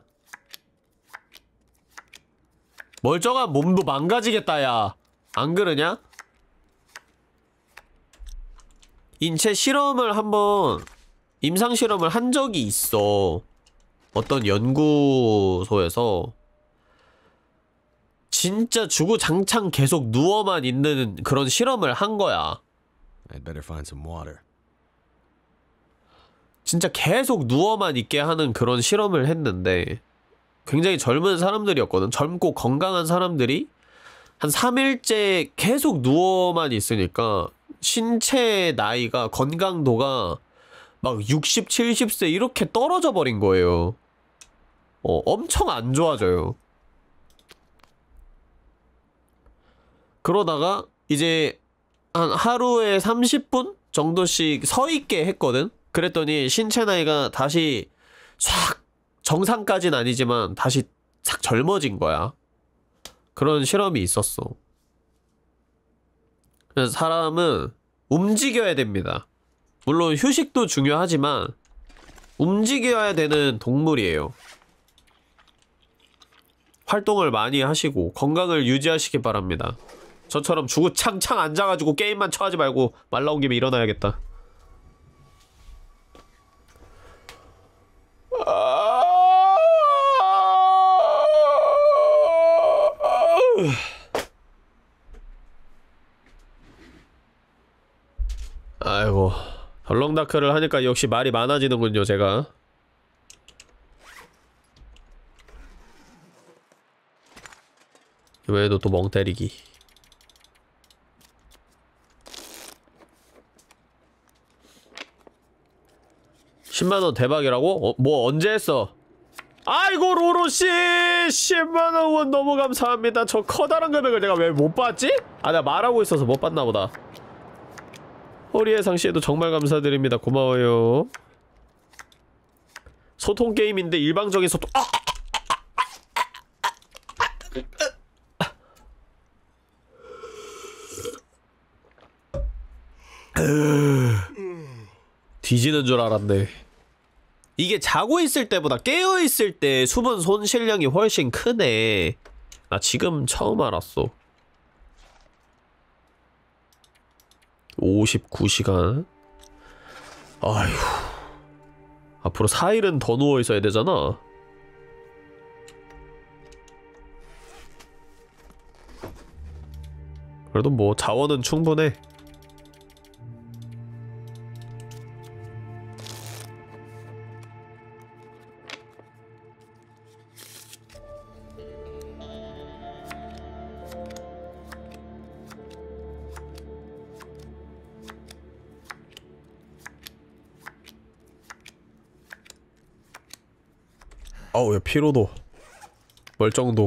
멀쩡한 몸도 망가지겠다 야. 안 그러냐? 인체 실험을 한번 임상 실험을 한 적이 있어. 어떤 연구소에서 진짜 주구장창 계속 누워만 있는 그런 실험을 한 거야. I'd better find some water. 진짜 계속 누워만 있게 하는 그런 실험을 했는데 굉장히 젊은 사람들이었거든. 젊고 건강한 사람들이 한 삼 일째 계속 누워만 있으니까 신체 나이가, 건강도가 막 육십, 칠십 세 이렇게 떨어져 버린 거예요. 어, 엄청 안 좋아져요. 그러다가 이제 한 하루에 삼십 분 정도씩 서 있게 했거든? 그랬더니 신체 나이가 다시 싹, 정상까진 아니지만 다시 싹 젊어진 거야. 그런 실험이 있었어. 그래서 사람은 움직여야 됩니다. 물론 휴식도 중요하지만 움직여야 되는 동물이에요. 활동을 많이 하시고 건강을 유지하시기 바랍니다. 저처럼 주구창창 앉아가지고 게임만 쳐하지 말고 말 나온 김에 일어나야겠다. 아이고, 덜렁다크를 하니까 역시 말이 많아지는군요, 제가. 이외에도 또 멍 때리기. 십만 원 대박이라고? 어, 뭐 언제 했어? 아이고 로로씨! 십만 원 너무 감사합니다. 저 커다란 금액을 내가 왜 못 봤지? 아, 내가 말하고 있어서 못 봤나 보다. 호리해상씨에도 정말 감사드립니다. 고마워요. 소통 게임인데 일방적인 소통. 아! 뒤지는 줄 알았네. 이게 자고 있을 때보다 깨어 있을 때 수분 손실량이 훨씬 크네. 나 지금 처음 알았어. 오십구 시간. 아휴. 앞으로 사 일은 더 누워 있어야 되잖아. 그래도 뭐 자원은 충분해. 어우, 야, 피로도 멀쩡도.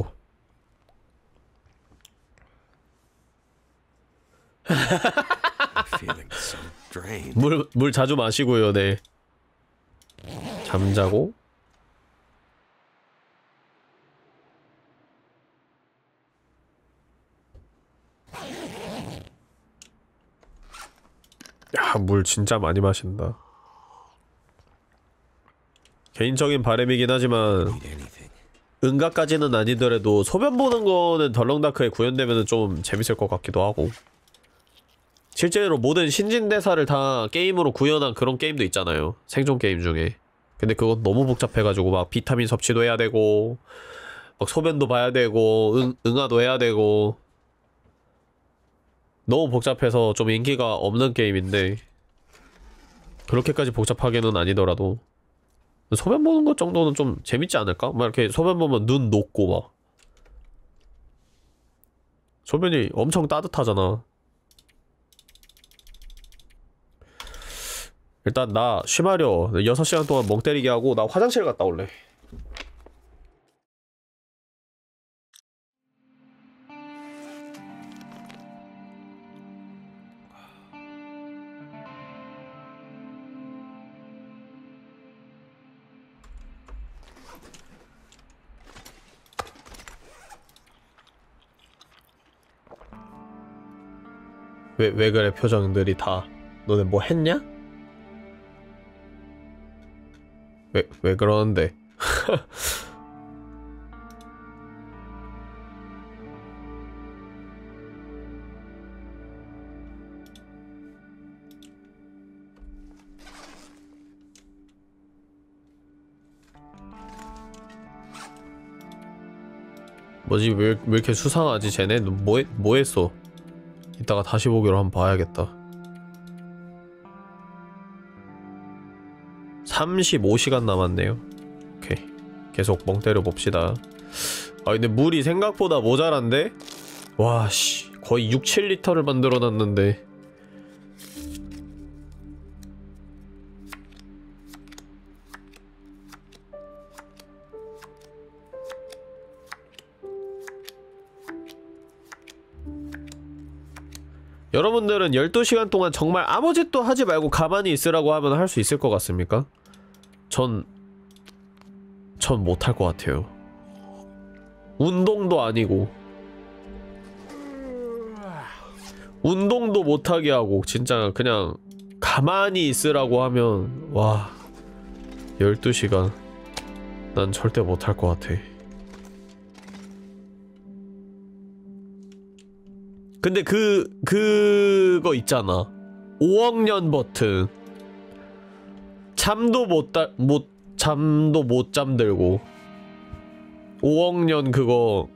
Feeling so drained. 물, 물 자주 마시고요. 네. 잠자고. 야, 물 진짜 많이 마신다. 개인적인 바람이긴 하지만 Eat anything. 응가까지는 아니더라도 소변 보는 거는 덜렁다크에 구현되면 좀 재밌을 것 같기도 하고. 실제로 모든 신진대사를 다 게임으로 구현한 그런 게임도 있잖아요. 생존 게임 중에. 근데 그건 너무 복잡해가지고 막 비타민 섭취도 해야 되고 막 소변도 봐야 되고 응, 응아도 해야 되고 너무 복잡해서 좀 인기가 없는 게임인데 그렇게까지 복잡하게는 아니더라도 소변 보는 것 정도는 좀 재밌지 않을까? 막 이렇게 소변 보면 눈 녹고 막 소변이 엄청 따뜻하잖아. 일단 나 쉬마려. 여섯 시간 동안 멍 때리게 하고 나 화장실 갔다 올래. 왜, 왜 그래 표정들이 다. 너네 뭐 했냐? 왜, 왜 그러는데? 뭐지? 왜, 왜 이렇게 수상하지 쟤네? 너 뭐, 뭐 했어? 이따가 다시 보기로 한번 봐야겠다. 삼십오 시간 남았네요. 오케이, 계속 멍 때려 봅시다. 아 근데 물이 생각보다 모자란데? 와씨, 거의 육, 칠 리터를 만들어놨는데. 여러분들은 열두 시간 동안 정말 아무 짓도 하지 말고 가만히 있으라고 하면 할 수 있을 것 같습니까? 전... 전 못할 것 같아요. 운동도 아니고 운동도 못하게 하고 진짜 그냥 가만히 있으라고 하면 와... 열두 시간 난 절대 못할 것 같아. 근데 그... 그거 있잖아. 오억 년 버튼. 잠도 못 다... 못... 잠도 못 잠들고 오억 년 그거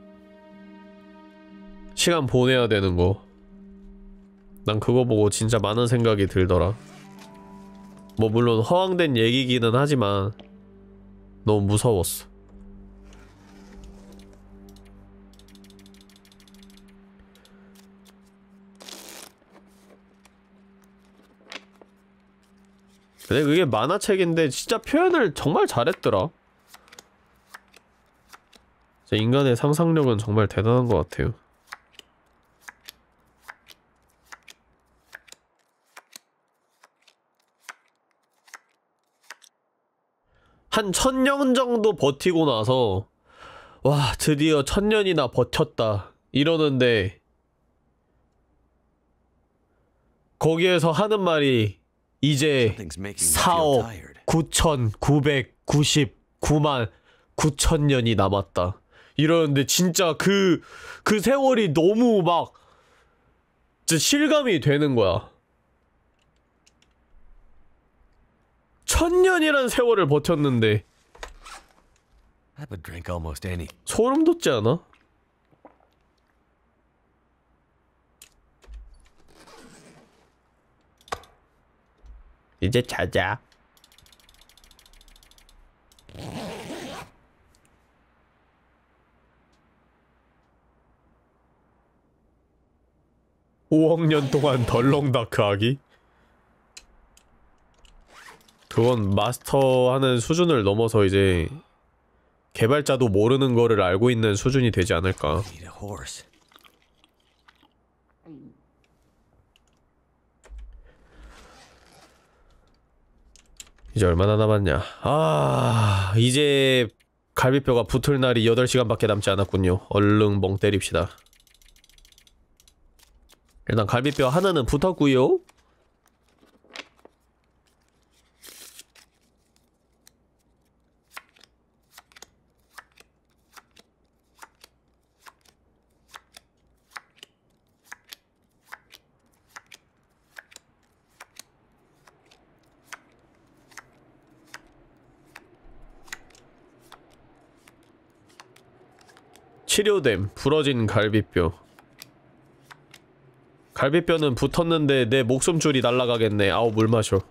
시간 보내야 되는 거. 난 그거 보고 진짜 많은 생각이 들더라. 뭐 물론 허황된 얘기기는 하지만 너무 무서웠어. 근데 그게 만화책인데 진짜 표현을 정말 잘했더라. 진짜 인간의 상상력은 정말 대단한 것 같아요. 한 천년 정도 버티고 나서 와, 드디어 천년이나 버텼다 이러는데 거기에서 하는 말이 이제 사억 구천구백구십구만 구천 년이 남았다 이러는데 진짜 그, 그 세월이 너무 막 진짜 실감이 되는 거야. 천년이란 세월을 버텼는데 소름 돋지 않아? 이제 자자. 오억 년 동안 덜렁다크 하기? 그건 마스터하는 수준을 넘어서 이제 개발자도 모르는 거를 알고 있는 수준이 되지 않을까. 이제 얼마나 남았냐. 아, 이제 갈비뼈가 붙을 날이 여덟 시간밖에 남지 않았군요. 얼른 멍 때립시다. 일단 갈비뼈 하나는 붙었구요. 치료됨. 부러진 갈비뼈. 갈비뼈는 붙었는데 내 목숨줄이 날아가겠네. 아우, 물 마셔.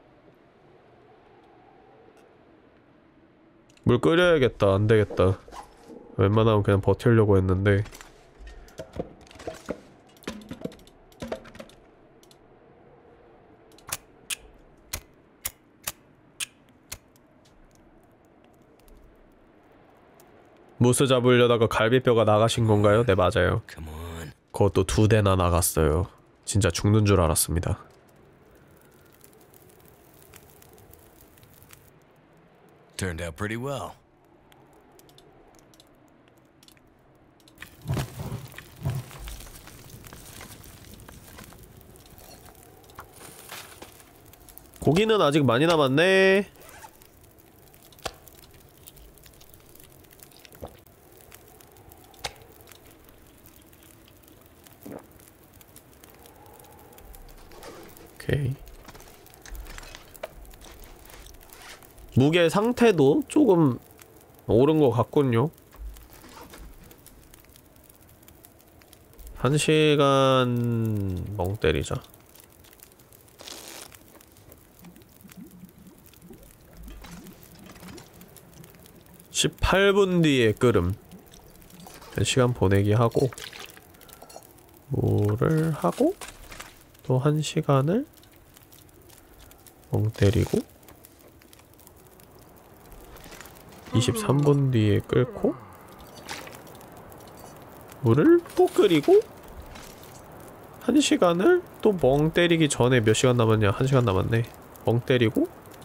물 끓여야겠다. 안되겠다. 웬만하면 그냥 버틸려고 했는데. 무스 잡으려다가 갈비뼈가 나가신 건가요? 네, 맞아요. 그것도 두 대나 나갔어요. 진짜 죽는 줄 알았습니다. Turned out pretty well. 고기는 아직 많이 남았네. 오케이. 무게 상태도 조금 오른 것 같군요. 한 시간 멍 때리자. 십팔 분 뒤에 끓음. 시간 보내기 하고 물을 하고 또 한 시간을 멍 때리고 이십삼 분 뒤에 끓고 물을 또 끓이고 한 시간을 또 멍 때리기 전에 몇 시간 남았냐? 한 시간 남았네. 멍 때리고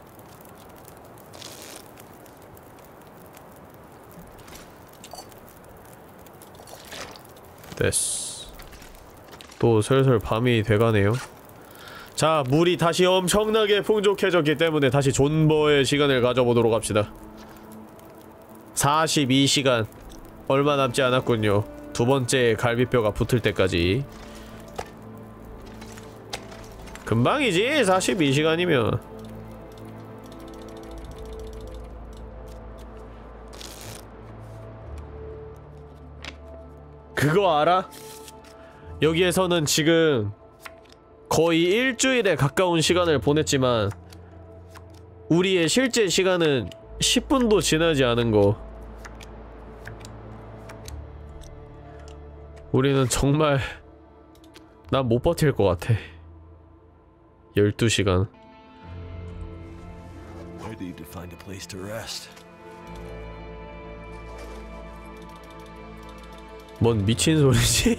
됐어. 또 슬슬 밤이 돼가네요. 자, 물이 다시 엄청나게 풍족해졌기 때문에 다시 존버의 시간을 가져보도록 합시다. 사십이 시간 얼마 남지 않았군요. 두 번째 갈비뼈가 붙을 때까지. 금방이지, 사십이 시간이면. 그거 알아? 여기에서는 지금 거의 일주일에 가까운 시간을 보냈지만 우리의 실제 시간은 십 분도 지나지 않은 거. 우리는 정말 난 못 버틸 것 같아. 열두 시간. I need to find a place to rest. 뭔 미친 소리지?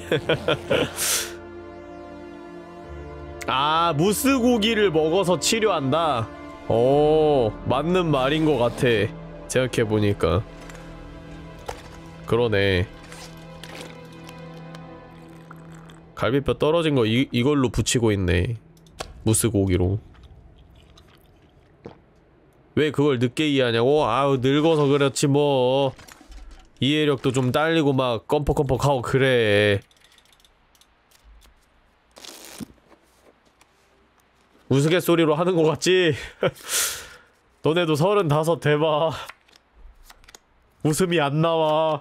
아, 무스고기를 먹어서 치료한다? 오, 맞는 말인 것 같아. 생각해보니까. 그러네. 갈비뼈 떨어진 거 이, 이걸로 붙이고 있네. 무스고기로. 왜 그걸 늦게 이해하냐고? 아우, 늙어서 그렇지 뭐. 이해력도 좀 딸리고 막 껌뻑껌뻑하고 그래. 우스갯소리로 하는 거 같지? 너네도 서른다섯 돼봐. 웃음이 안 나와.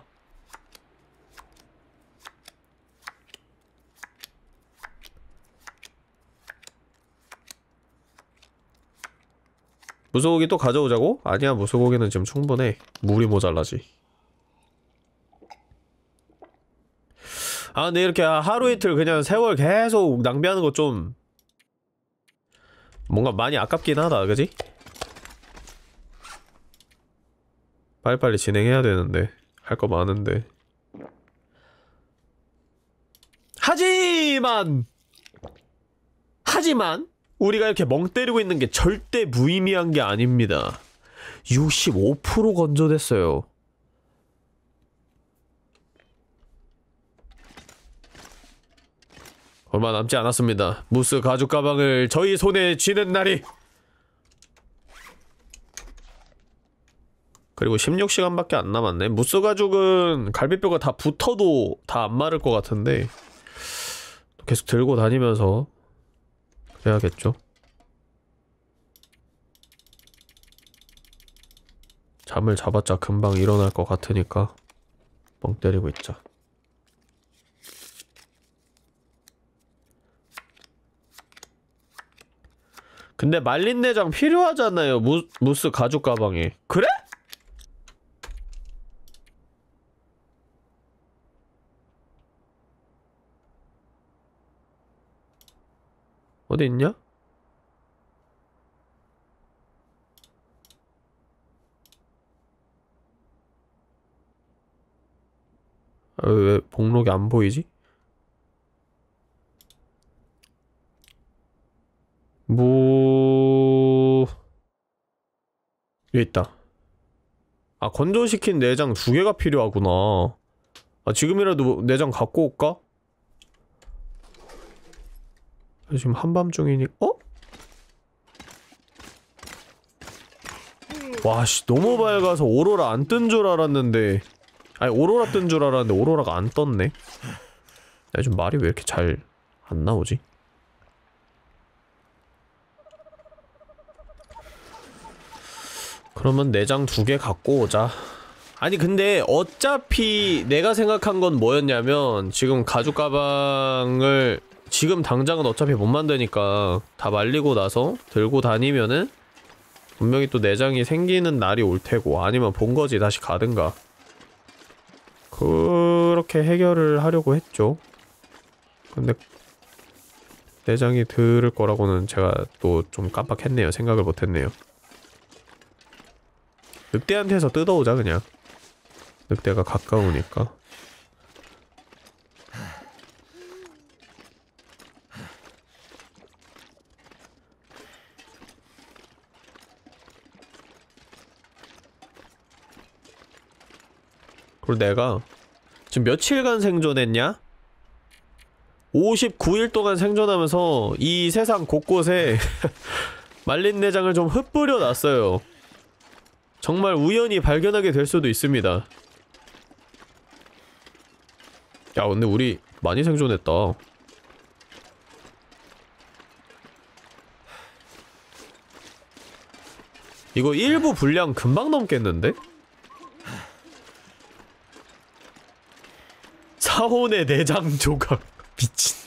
무소고기 또 가져오자고? 아니야, 무소고기는 지금 충분해. 물이 모자라지. 아, 근데 이렇게 하루 이틀 그냥 세월 계속 낭비하는 거 좀 뭔가 많이 아깝긴 하다, 그지? 빨리빨리 진행해야 되는데. 할 거 많은데. 하지만! 하지만! 우리가 이렇게 멍 때리고 있는 게 절대 무의미한 게 아닙니다. 육십오 퍼센트 건조됐어요. 얼마 남지 않았습니다. 무스 가죽 가방을 저희 손에 쥐는 날이. 그리고 십육 시간밖에 안 남았네. 무스 가죽은 갈비뼈가 다 붙어도 다 안 마를 것 같은데 계속 들고 다니면서 그래야겠죠. 잠을 잡았자 금방 일어날 것 같으니까 멍 때리고 있자. 근데 말린 내장 필요하잖아요. 무, 무스 가죽 가방에. 그래? 어디 있냐? 아, 왜 목록이 안 보이지? 뭐... 여기 있다. 아, 건조시킨 내장 두 개가 필요하구나. 아, 지금이라도 내장 갖고 올까? 지금 한밤중이니... 어? 와씨, 너무 밝아서 오로라 안 뜬 줄 알았는데, 아니 오로라 뜬 줄 알았는데 오로라가 안 떴네. 요즘 말이 왜 이렇게 잘 안 나오지? 그러면 내장 두 개 갖고 오자. 아니 근데 어차피 내가 생각한 건 뭐였냐면 지금 가죽 가방을 지금 당장은 어차피 못 만드니까 다 말리고 나서 들고 다니면은 분명히 또 내장이 생기는 날이 올 테고 아니면 본거지 다시 가든가 그렇게 해결을 하려고 했죠. 근데 내장이 들을 거라고는 제가 또 좀 깜빡했네요. 생각을 못했네요. 늑대한테서 뜯어오자 그냥. 늑대가 가까우니까. 그리고 내가 지금 며칠간 생존했냐? 오십구 일 동안 생존하면서 이 세상 곳곳에 말린 내장을 좀 흩뿌려 놨어요. 정말 우연히 발견하게 될 수도 있습니다. 야 근데 우리 많이 생존했다. 이거 일부 분량 금방 넘겠는데? 사혼의 내장 조각. 미친.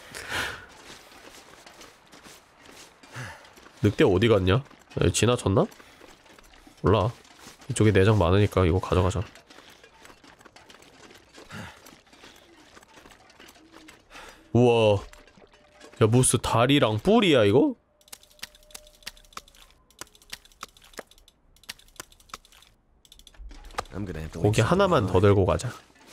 늑대 어디 갔냐? 여기 지나쳤나? 몰라. 이쪽에 내장 많으니까 이거 가져가자. 우와. 야 무슨 다리랑 뿔이야 이거? 고기 하나만 더 들고 가자.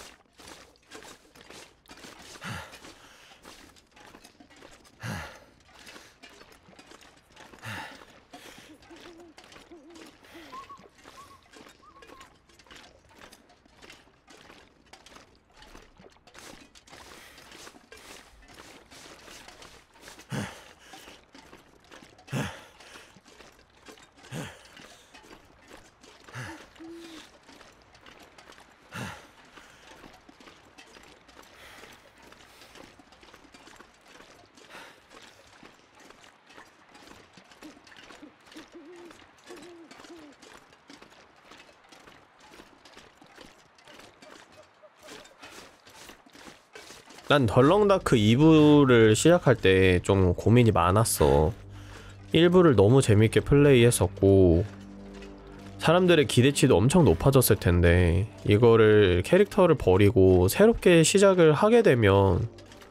난 덜렁다크 이 부를 시작할 때 좀 고민이 많았어. 일 부를 너무 재밌게 플레이했었고 사람들의 기대치도 엄청 높아졌을 텐데 이거를 캐릭터를 버리고 새롭게 시작을 하게 되면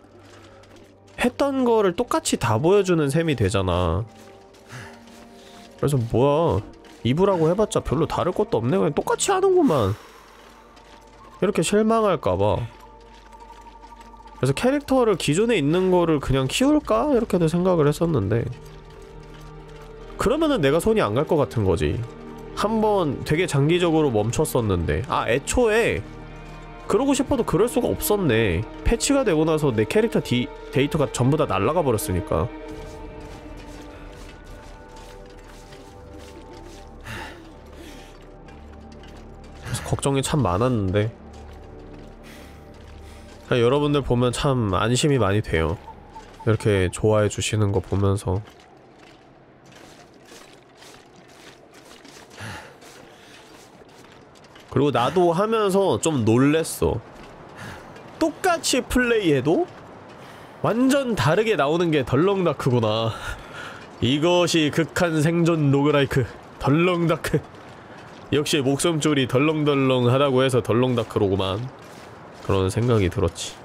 했던 거를 똑같이 다 보여주는 셈이 되잖아. 그래서 뭐야 이 부라고 해봤자 별로 다를 것도 없네. 그냥 똑같이 하는구만. 이렇게 실망할까봐. 그래서 캐릭터를 기존에 있는 거를 그냥 키울까? 이렇게도 생각을 했었는데 그러면은 내가 손이 안 갈 것 같은 거지. 한번 되게 장기적으로 멈췄었는데 아 애초에 그러고 싶어도 그럴 수가 없었네. 패치가 되고 나서 내 캐릭터 디, 데이터가 전부 다 날아가 버렸으니까. 그래서 걱정이 참 많았는데 여러분들 보면 참 안심이 많이 돼요. 이렇게 좋아해 주시는 거 보면서. 그리고 나도 하면서 좀 놀랬어. 똑같이 플레이해도 완전 다르게 나오는 게 덜렁다크구나. 이것이 극한 생존 로그라이크 덜렁다크. 역시 목숨줄이 덜렁덜렁 하다고 해서 덜렁다크로구만. 그런 생각이 들었지.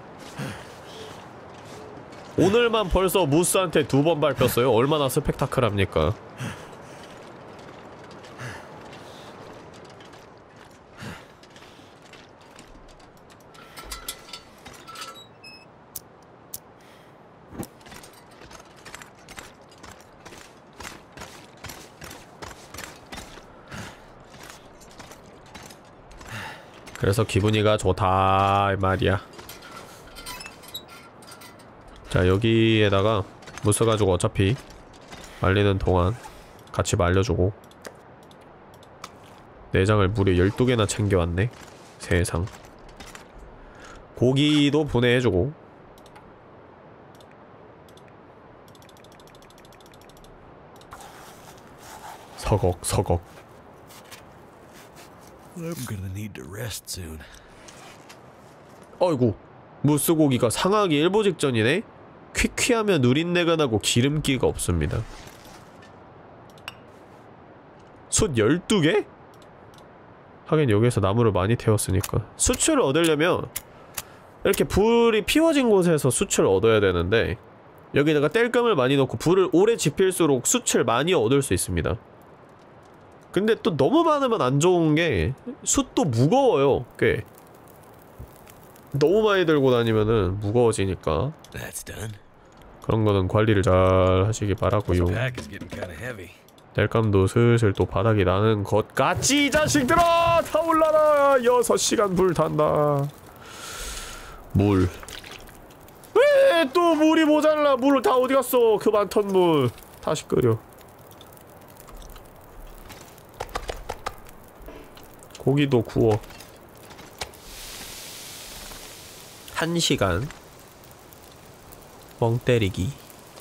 오늘만 벌써 무스한테 두 번 밟혔어요. 얼마나 스펙타클합니까? 그래서 기분이가 좋다 이 말이야. 자 여기에다가 무스 가지고 어차피 말리는 동안 같이 말려주고 내장을 무려 열두 개나 챙겨왔네. 세상. 고기도 분해해주고 서걱 서걱. I'm gonna need to rest soon. 어이구, 무스고기가 상하기 일보 직전이네? 퀴퀴하며 누린내가 나고 기름기가 없습니다. 숯 열두 개? 하긴 여기에서 나무를 많이 태웠으니까. 수출을 얻으려면 이렇게 불이 피워진 곳에서 수출을 얻어야 되는데 여기다가 땔감을 많이 넣고 불을 오래 지필수록 수출 많이 얻을 수 있습니다. 근데 또 너무 많으면 안 좋은 게 숯도 무거워요, 꽤. 너무 많이 들고 다니면은 무거워지니까 That's done. 그런 거는 관리를 잘 하시기 바라고요. Pack is getting kind of heavy. 땔감도 슬슬 또 바닥이 나는 것 같지, 이 자식들아! 타올라라! 여섯 시간 불 탄다. 물. 왜 또 물이 모자라? 물 다 어디 갔어? 그 많던 물. 다시 끓여. 고기도 구워. 한 시간. 멍 때리기.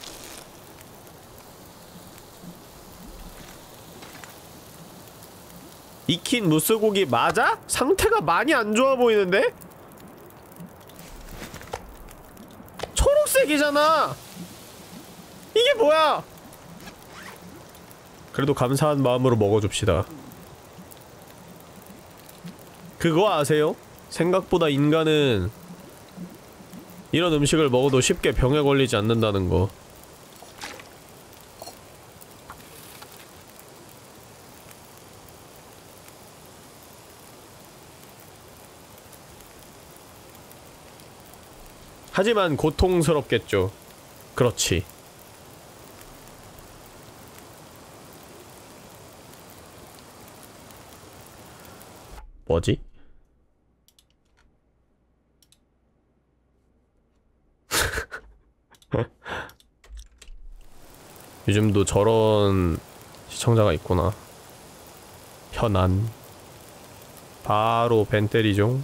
익힌 무스고기 맞아? 상태가 많이 안 좋아 보이는데? 초록색이잖아! 이게 뭐야! 그래도 감사한 마음으로 먹어줍시다. 그거 아세요? 생각보다 인간은 이런 음식을 먹어도 쉽게 병에 걸리지 않는다는 거. 하지만 고통스럽겠죠. 그렇지. 뭐지? 요즘도 저런 시청자가 있구나. 현안. 바로 벤 때리죠.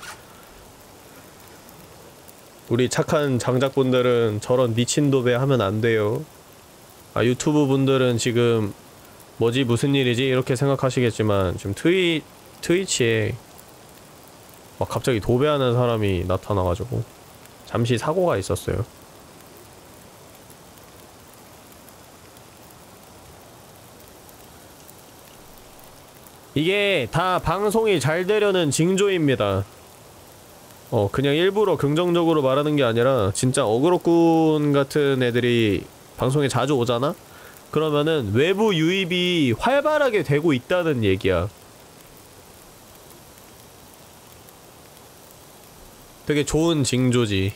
우리 착한 장작분들은 저런 미친 도배 하면 안 돼요. 아, 유튜브 분들은 지금 뭐지 무슨 일이지 이렇게 생각하시겠지만 지금 트위 트위치에 막 갑자기 도배하는 사람이 나타나가지고 잠시 사고가 있었어요. 이게 다 방송이 잘 되려는 징조입니다. 어 그냥 일부러 긍정적으로 말하는 게 아니라 진짜 어그로꾼 같은 애들이 방송에 자주 오잖아? 그러면은 외부 유입이 활발하게 되고 있다는 얘기야. 되게 좋은 징조지.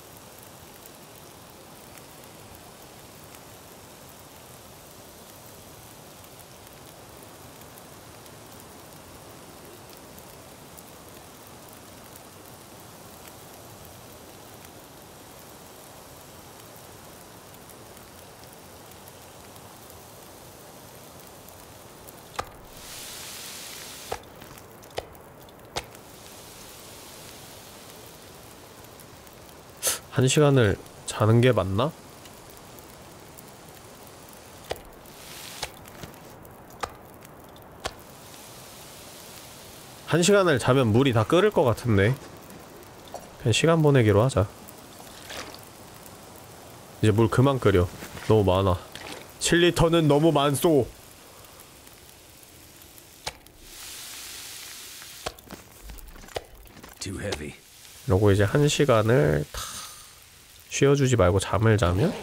한 시간을 자는 게 맞나? 한 시간을 자면 물이 다 끓을 것 같은데 그냥 시간 보내기로 하자. 이제 물 그만 끓여. 너무 많아. 칠 리터는 너무 많소. Too heavy. 이러고 이제 한 시간을 다 쉬어주지 말고 잠을 자면?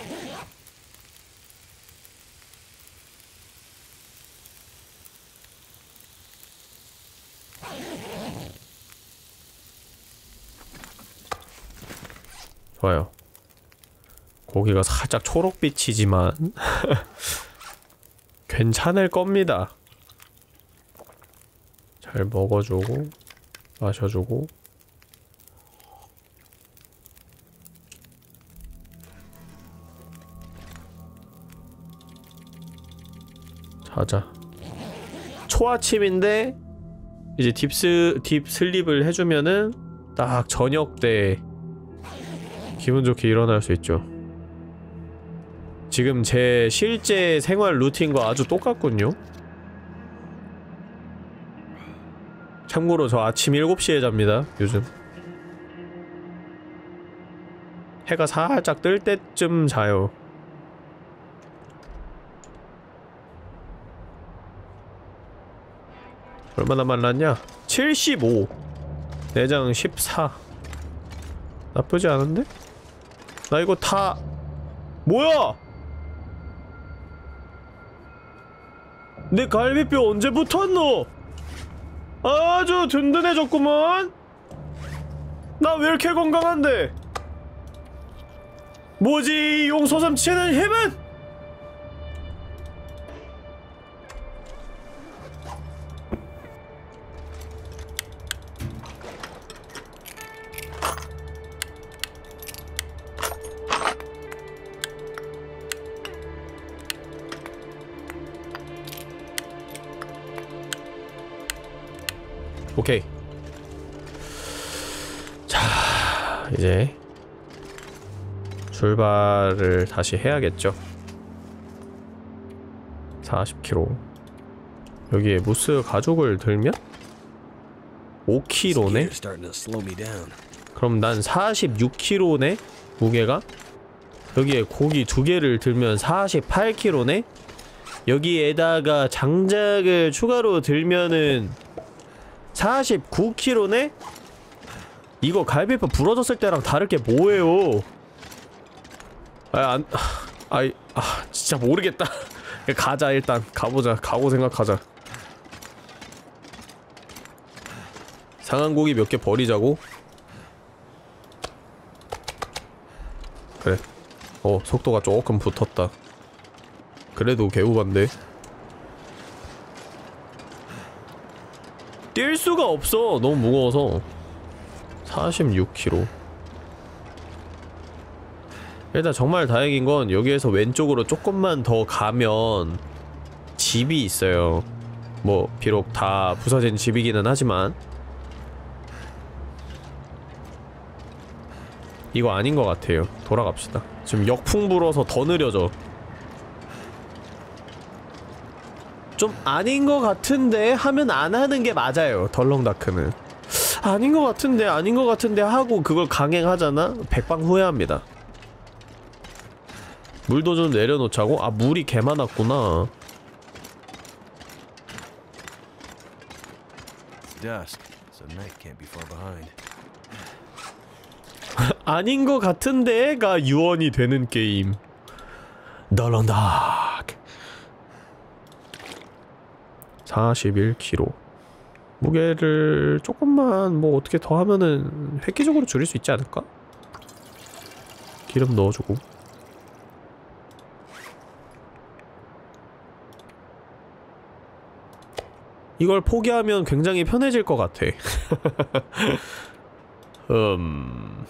좋아요. 고기가 살짝 초록빛이지만 괜찮을 겁니다. 잘 먹어주고 마셔주고 자자. 초아침인데 이제 딥스 딥슬립을 해주면은 딱 저녁 때 기분 좋게 일어날 수 있죠. 지금 제 실제 생활 루틴과 아주 똑같군요. 참고로 저 아침 일곱 시에 잡니다 요즘. 해가 살짝 뜰 때쯤 자요. 얼마나 말랐냐? 칠십오. 내장 십사. 나쁘지 않은데? 나 이거 다 뭐야? 내 갈비뼈 언제 붙었노? 아주 든든해졌구만. 나 왜 이렇게 건강한데? 뭐지 용솟음치는 힘은? 오케이. 자, 이제 출발을 다시 해야겠죠. 사십 킬로미터. 여기에 무스 가죽을 들면 오 킬로미터네? Skeeter's starting to slow me down. 그럼 난 사십육 킬로미터네? 무게가? 여기에 고기 두 개를 들면 사십팔 킬로미터네? 여기에다가 장작을 추가로 들면은 사십구 킬로미터네? 이거 갈비뼈 부러졌을 때랑 다를 게 뭐예요? 아, 안, 아이, 아, 진짜 모르겠다. 가자, 일단. 가보자. 가고 생각하자. 상한 고기 몇 개 버리자고? 그래. 어, 속도가 조금 붙었다. 그래도 개우반데. 뛸 수가 없어. 너무 무거워서. 사십육 킬로미터. 일단 정말 다행인 건 여기에서 왼쪽으로 조금만 더 가면 집이 있어요. 뭐 비록 다 부서진 집이기는 하지만 이거 아닌 것 같아요. 돌아갑시다. 지금 역풍 불어서 더 느려져. 좀 아닌 것 같은데 하면 안 하는 게 맞아요. 덜렁다크는 아닌 것 같은데 아닌 것 같은데 하고 그걸 강행하잖아? 백방 후회합니다. 물도 좀 내려놓자고? 아, 물이 개 많았구나. Dusk, so night can't be far behind. 아닌 것 같은데가 유언이 되는 게임. 덜렁다크. 사십일 킬로미터. 무게를 조금만 뭐 어떻게 더 하면은 획기적으로 줄일 수 있지 않을까? 기름 넣어주고. 이걸 포기하면 굉장히 편해질 것 같아. 음...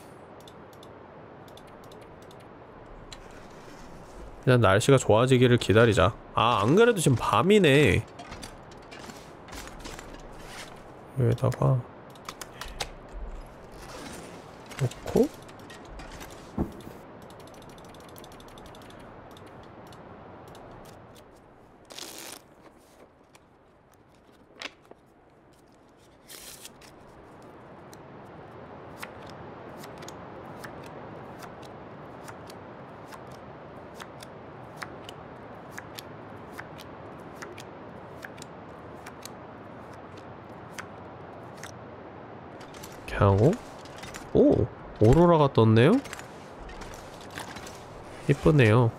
그냥 날씨가 좋아지기를 기다리자. 아, 안 그래도 지금 밤이네. 여기다가 놓고 하고 오! 오로라가 떴네요? 이쁘네요.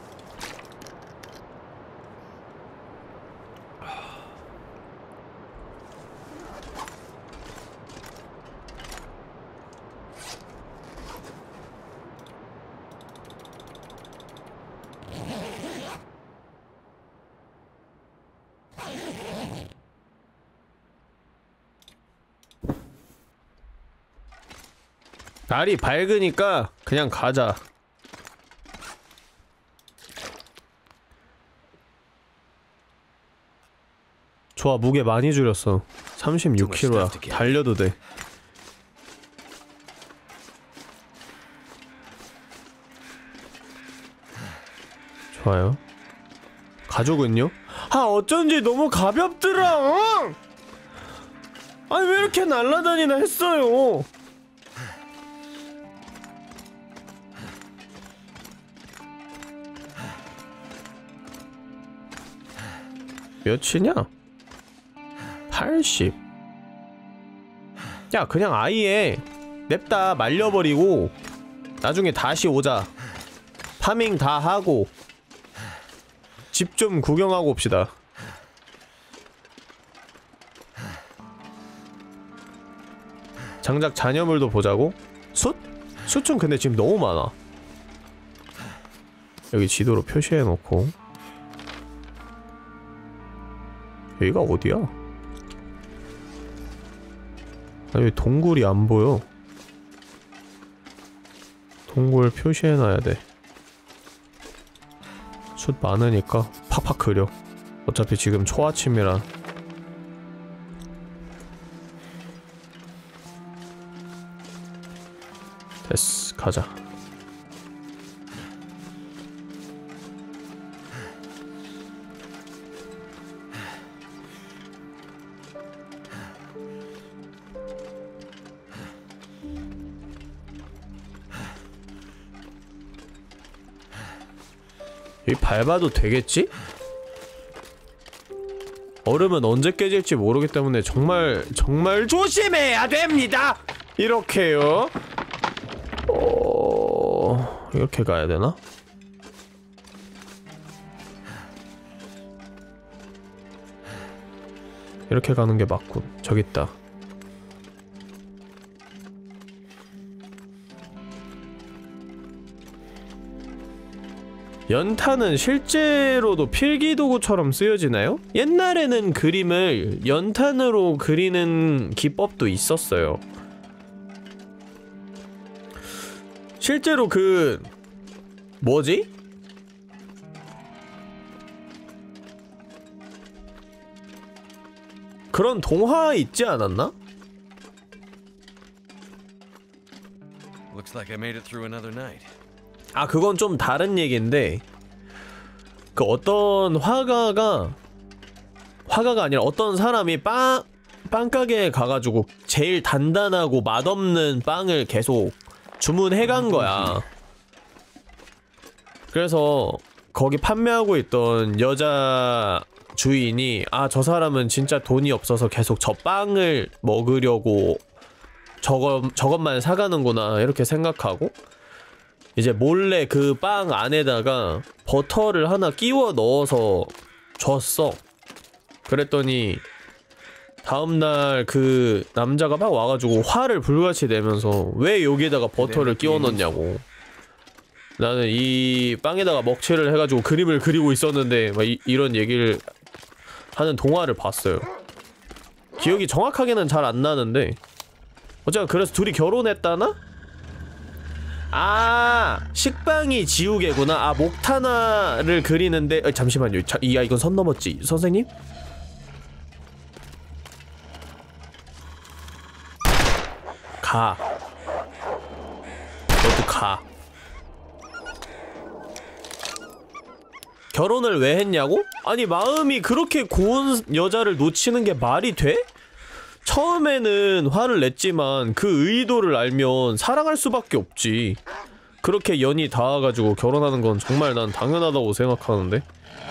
날이 밝으니까 그냥 가자. 좋아, 무게 많이 줄였어. 삼십육 킬로그램야. 달려도 돼. 좋아요. 가죽은요? 아, 어쩐지 너무 가볍더라. 응? 아니 왜 이렇게 날라다니나 했어요. 몇이냐? 팔십. 야 그냥 아예 냅다 말려버리고 나중에 다시 오자. 파밍 다 하고 집 좀 구경하고 옵시다. 장작 잔여물도 보자고? 숯? 숯은 근데 지금 너무 많아. 여기 지도로 표시해놓고. 여기가 어디야? 아, 여기 동굴이 안 보여. 동굴 표시해놔야 돼. 숯 많으니까 팍팍 그려. 어차피 지금 초아침이라. 됐어, 가자. 여기 밟아도 되겠지? 얼음은 언제 깨질지 모르기 때문에 정말 정말 조심해야 됩니다! 이렇게요. 어... 이렇게 가야 되나? 이렇게 가는 게 맞군. 저기 있다. 연탄은 실제로도 필기도구처럼 쓰여지나요? 옛날에는 그림을 연탄으로 그리는 기법도 있었어요. 실제로 그... 뭐지? 그런 동화 있지 않았나? Looks like I made it through another night. 아 그건 좀 다른 얘기인데 그 어떤 화가가 화가가 아니라 어떤 사람이 빵 빵가게에 가가지고 제일 단단하고 맛없는 빵을 계속 주문해간 거야. 그래서 거기 판매하고 있던 여자 주인이 아 저 사람은 진짜 돈이 없어서 계속 저 빵을 먹으려고 저것, 저것만 사가는구나 이렇게 생각하고 이제 몰래 그 빵 안에다가 버터를 하나 끼워 넣어서 줬어. 그랬더니 다음날 그 남자가 막 와가지고 화를 불같이 내면서 왜 여기에다가 버터를 끼워 넣냐고. 나는 이 빵에다가 먹칠을 해가지고 그림을 그리고 있었는데 막 이, 이런 얘기를 하는 동화를 봤어요. 기억이 정확하게는 잘 안 나는데 어쨌든 그래서 둘이 결혼했다나? 아 식빵이 지우개구나. 아 목타나를 그리는데 어, 잠시만요. 자, 야 이건 선 넘었지 선생님? 가 너도 가. 결혼을 왜 했냐고? 아니 마음이 그렇게 고운 여자를 놓치는 게 말이 돼? 처음에는 화를 냈지만 그 의도를 알면 사랑할 수밖에 없지. 그렇게 연이 닿아가지고 결혼하는 건 정말 난 당연하다고 생각하는데.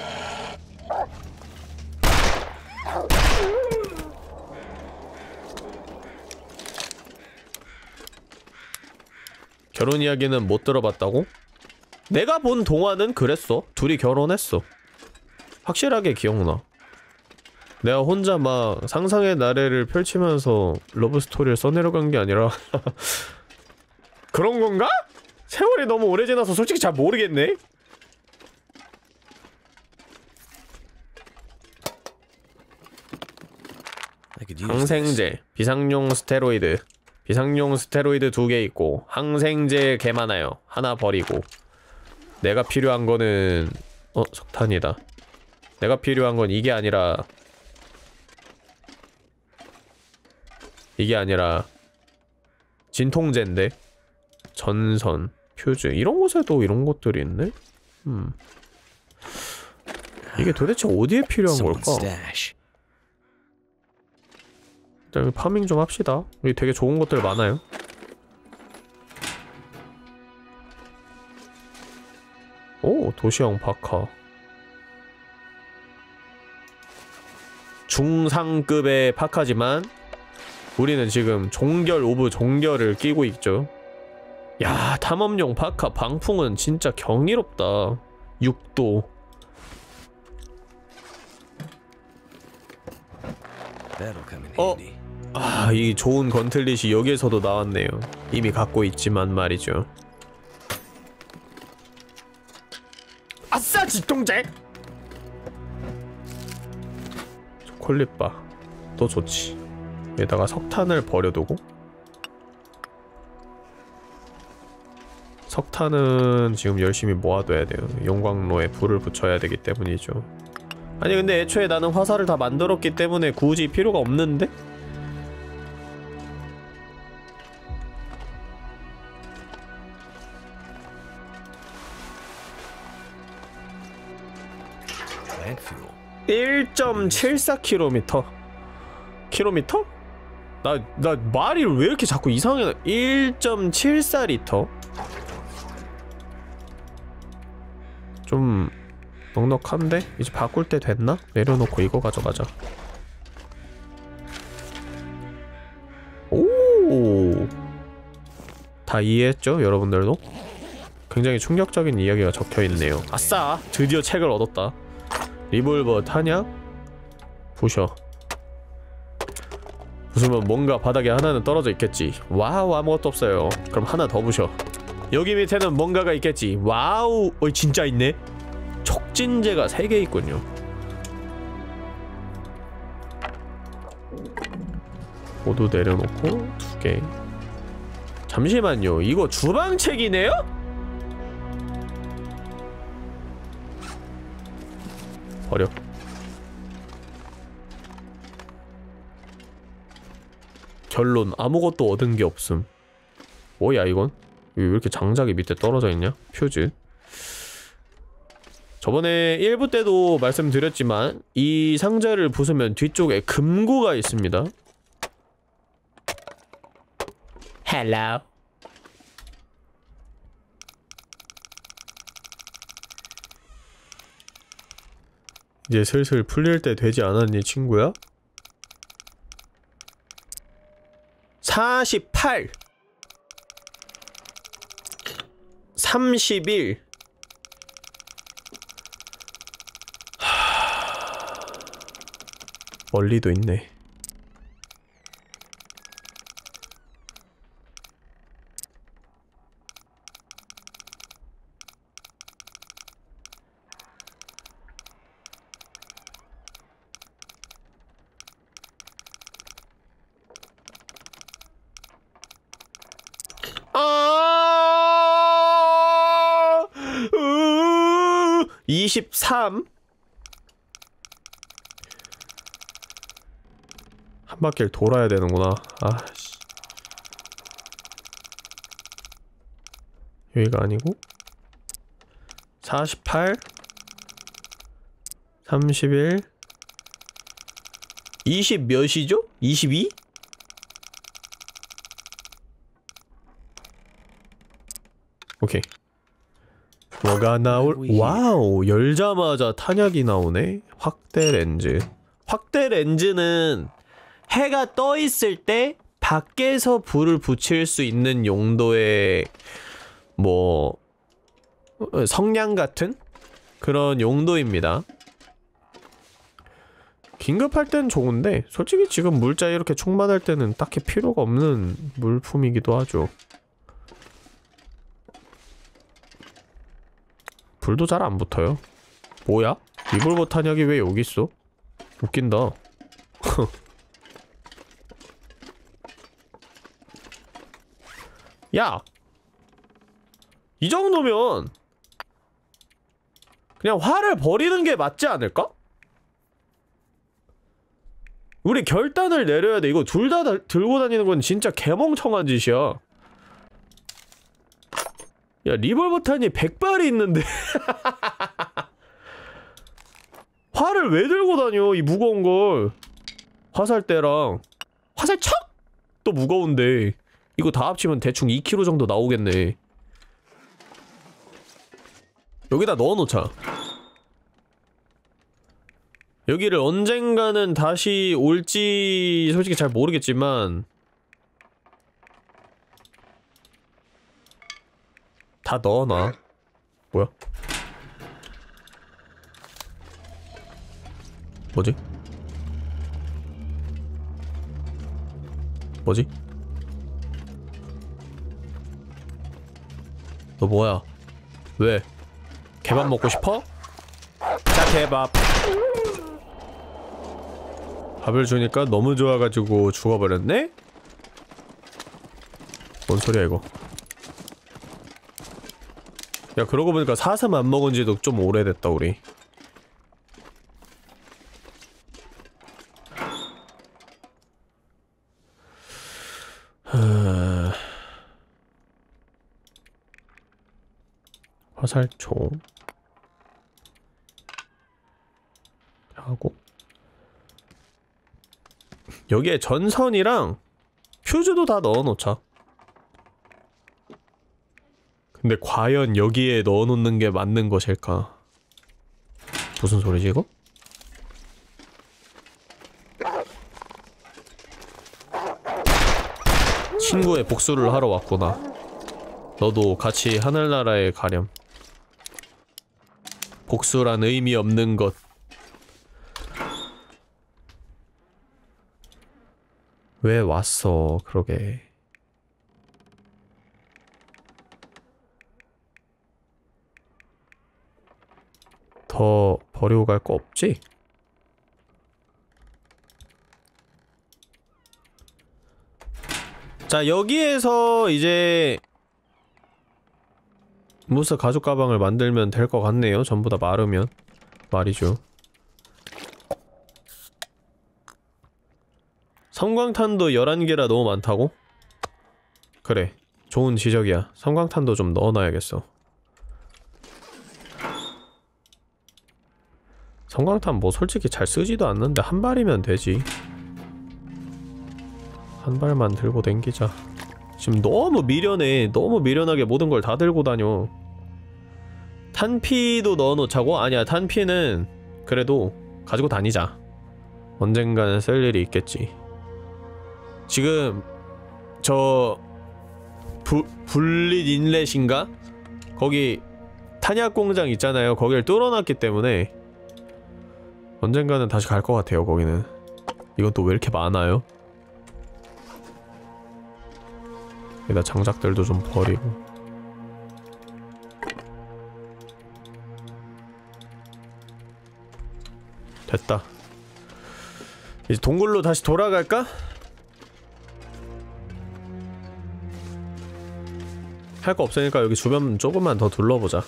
결혼 이야기는 못 들어봤다고? 내가 본 동화는 그랬어. 둘이 결혼했어. 확실하게 기억나. 내가 혼자 막 상상의 나래를 펼치면서 러브스토리를 써내려간 게 아니라 그런 건가? 세월이 너무 오래 지나서 솔직히 잘 모르겠네? 항생제, 비상용 스테로이드 비상용 스테로이드 두 개 있고 항생제 개 많아요. 하나 버리고 내가 필요한 거는 어? 석탄이다. 내가 필요한 건 이게 아니라 이게 아니라 진통제인데 전선, 퓨즈 이런 곳에도 이런 것들이 있네? 음. 이게 도대체 어디에 필요한 걸까? 일단 여기 파밍 좀 합시다. 여기 되게 좋은 것들 많아요. 오, 도시형 파카. 중상급의 파카지만 우리는 지금 종결 오브 종결을 끼고 있죠. 야, 탐험용 파카 방풍은 진짜 경이롭다. 육 도. 어? 아, 이 좋은 건틀릿이 여기에서도 나왔네요. 이미 갖고 있지만 말이죠. 아싸! 진통제! 초콜릿바 또 좋지. 여기다가 석탄을 버려두고, 석탄은 지금 열심히 모아둬야 돼요. 용광로에 불을 붙여야 되기 때문이죠. 아니 근데 애초에 나는 화살을 다 만들었기 때문에 굳이 필요가 없는데? 일 점 칠사 킬로미터. 킬로미터? 나, 나 말이 왜 이렇게 자꾸 이상해. 일 점 칠사 리터? 좀 넉넉한데? 이제 바꿀 때 됐나? 내려놓고 이거 가져가자. 오, 다 이해했죠? 여러분들도? 굉장히 충격적인 이야기가 적혀있네요. 아싸! 드디어 책을 얻었다. 리볼버 탄약? 부셔. 부수면 뭔가 바닥에 하나는 떨어져 있겠지. 와우, 아무것도 없어요. 그럼 하나 더 부셔. 여기 밑에는 뭔가가 있겠지. 와우! 어이, 진짜 있네? 촉진제가 세 개 있군요. 모두 내려놓고 두 개. 잠시만요. 이거 주방책이네요? 버려. 결론, 아무것도 얻은 게 없음. 뭐야 이건? 왜 이렇게 장작이 밑에 떨어져 있냐? 퓨즈. 저번에 일 부 때도 말씀드렸지만 이 상자를 부수면 뒤쪽에 금고가 있습니다. 헬로. 이제 슬슬 풀릴 때 되지 않았니, 친구야? 사십팔 삼십일. 하... 멀리도 있네. 아, 으, 이십삼. 한 바퀴를 돌아야 되는구나. 아씨. 여기가 아니고 사십팔 삼십일 이십 몇이죠? 이십이? 오케이. 뭐가 나올... 와우! 열자마자 탄약이 나오네? 확대 렌즈. 확대 렌즈는 해가 떠있을 때 밖에서 불을 붙일 수 있는 용도의 뭐... 성냥 같은? 그런 용도입니다. 긴급할 땐 좋은데 솔직히 지금 물자 이렇게 충만할 때는 딱히 필요가 없는 물품이기도 하죠. 불도 잘 안 붙어요. 뭐야? 리볼버 탄약이 왜 여기 있어? 웃긴다. 야! 이 정도면 그냥 활을 버리는 게 맞지 않을까? 우리 결단을 내려야 돼. 이거 둘 다 들고 다니는 건 진짜 개멍청한 짓이야. 야, 리볼버 탄이 백 발이 있는데 활을 왜 들고 다녀, 이 무거운 걸. 화살대랑 화살 척! 또 무거운데 이거 다 합치면 대충 이 킬로그램 정도 나오겠네. 여기다 넣어놓자. 여기를 언젠가는 다시 올지 솔직히 잘 모르겠지만 다 넣어놔. 뭐야? 뭐지? 뭐지? 너 뭐야? 왜? 개밥 먹고 싶어? 자, 개밥. 밥을 주니까 너무 좋아가지고 죽어버렸네? 뭔 소리야 이거. 야, 그러고 보니까 사슴 안 먹은지도 좀 오래됐다 우리. 하... 화살총 하고 여기에 전선이랑 퓨즈도 다 넣어놓자. 근데 과연 여기에 넣어놓는 게 맞는 것일까? 무슨 소리지 이거? 친구의 복수를 하러 왔구나. 너도 같이 하늘나라에 가렴. 복수란 의미 없는 것. 왜 왔어, 그러게. 더 버리고 갈 거 없지? 자, 여기에서 이제 무스 가죽 가방을 만들면 될 것 같네요. 전부 다 마르면 말이죠. 섬광탄도 열한 개라 너무 많다고? 그래, 좋은 지적이야. 섬광탄도 좀 넣어놔야겠어. 섬광탄 뭐 솔직히 잘 쓰지도 않는데 한 발이면 되지. 한 발만 들고 댕기자. 지금 너무 미련해. 너무 미련하게 모든 걸 다 들고 다녀. 탄피도 넣어놓자고? 아니야, 탄피는 그래도 가지고 다니자. 언젠가는 쓸 일이 있겠지. 지금 저 부, 불릿 인렛인가? 거기 탄약 공장 있잖아요. 거길 뚫어놨기 때문에 언젠가는 다시 갈 것 같아요. 거기는. 이건 또 왜 이렇게 많아요? 여기다 장작들도 좀 버리고. 됐다. 이제 동굴로 다시 돌아갈까? 할 거 없으니까 여기 주변 조금만 더 둘러보자.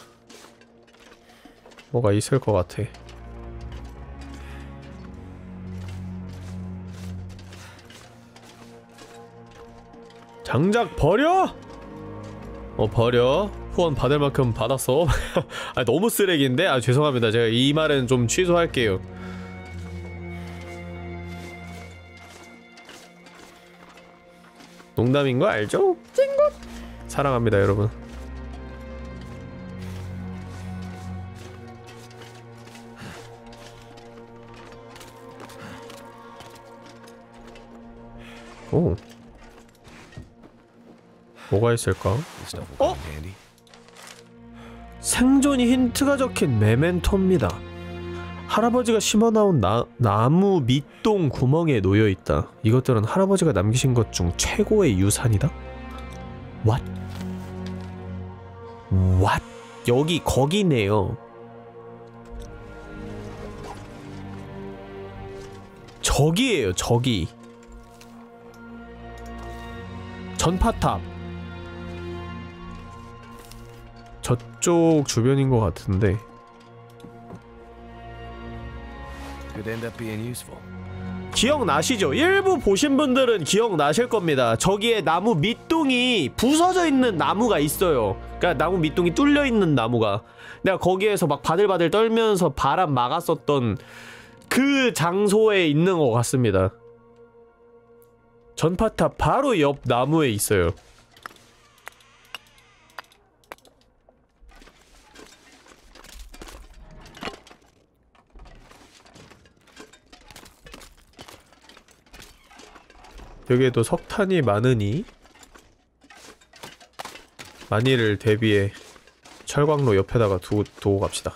뭐가 있을 것 같아. 장작 버려! 어, 버려. 후원 받을 만큼 받았어. 아, 너무 쓰레기인데? 아, 죄송합니다. 제가 이 말은 좀 취소할게요. 농담인 거 알죠? 찡긋! 사랑합니다, 여러분. 오. 뭐가 있을까? 어? 생존이 힌트가 적힌 메멘토입니다. 할아버지가 심어놓은 나, 나무 밑동 구멍에 놓여있다. 이것들은 할아버지가 남기신 것 중 최고의 유산이다? What? What? 여기 거기네요. 저기에요, 저기. 전파탑. 저쪽 주변인 것 같은데. 기억나시죠? 일부 보신 분들은 기억나실 겁니다. 저기에 나무 밑동이 부서져 있는 나무가 있어요. 그러니까 나무 밑동이 뚫려 있는 나무가. 내가 거기에서 막 바들바들 떨면서 바람 막았었던 그 장소에 있는 것 같습니다. 전파탑 바로 옆 나무에 있어요. 여기에도 석탄이 많으니 만일을 대비해 철광로 옆에다가 두, 두고 갑시다.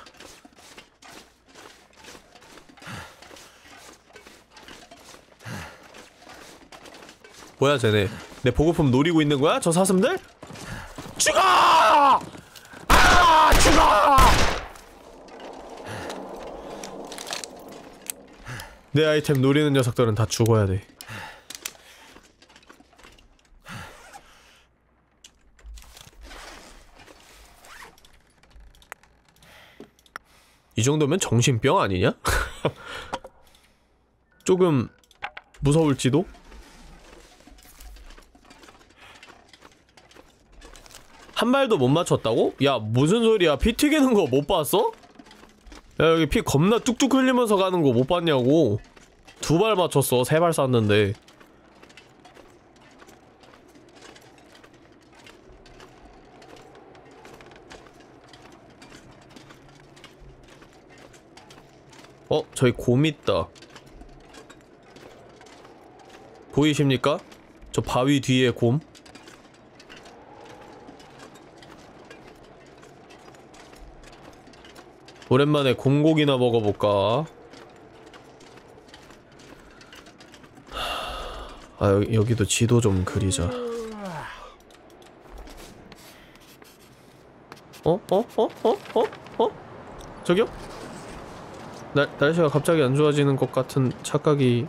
뭐야 쟤네 내 보급품 노리고 있는 거야? 저 사슴들? 죽어! 아! 죽어! 내 아이템 노리는 녀석들은 다 죽어야 돼. 이 정도면 정신병 아니냐? 조금 무서울지도? 한 발도 못 맞췄다고? 야 무슨 소리야, 피 튀기는 거 못 봤어? 야 여기 피 겁나 뚝뚝 흘리면서 가는 거 못 봤냐고. 두 발 맞췄어. 세 발 쐈는데. 어? 저기 곰 있다. 보이십니까? 저 바위 뒤에 곰? 오랜만에 곰고기나 먹어볼까? 아 여기, 여기도 지도 좀 그리자. 어? 어? 어? 어? 어? 어? 저기요? 날, 날씨가 갑자기 안 좋아지는 것 같은 착각이.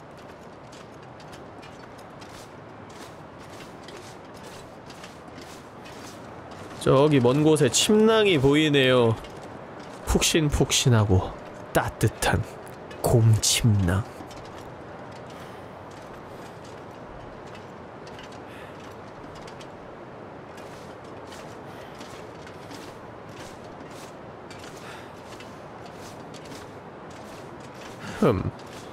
저기 먼 곳에 침낭이 보이네요. 푹신푹신하고 따뜻한 곰침낭. 흠.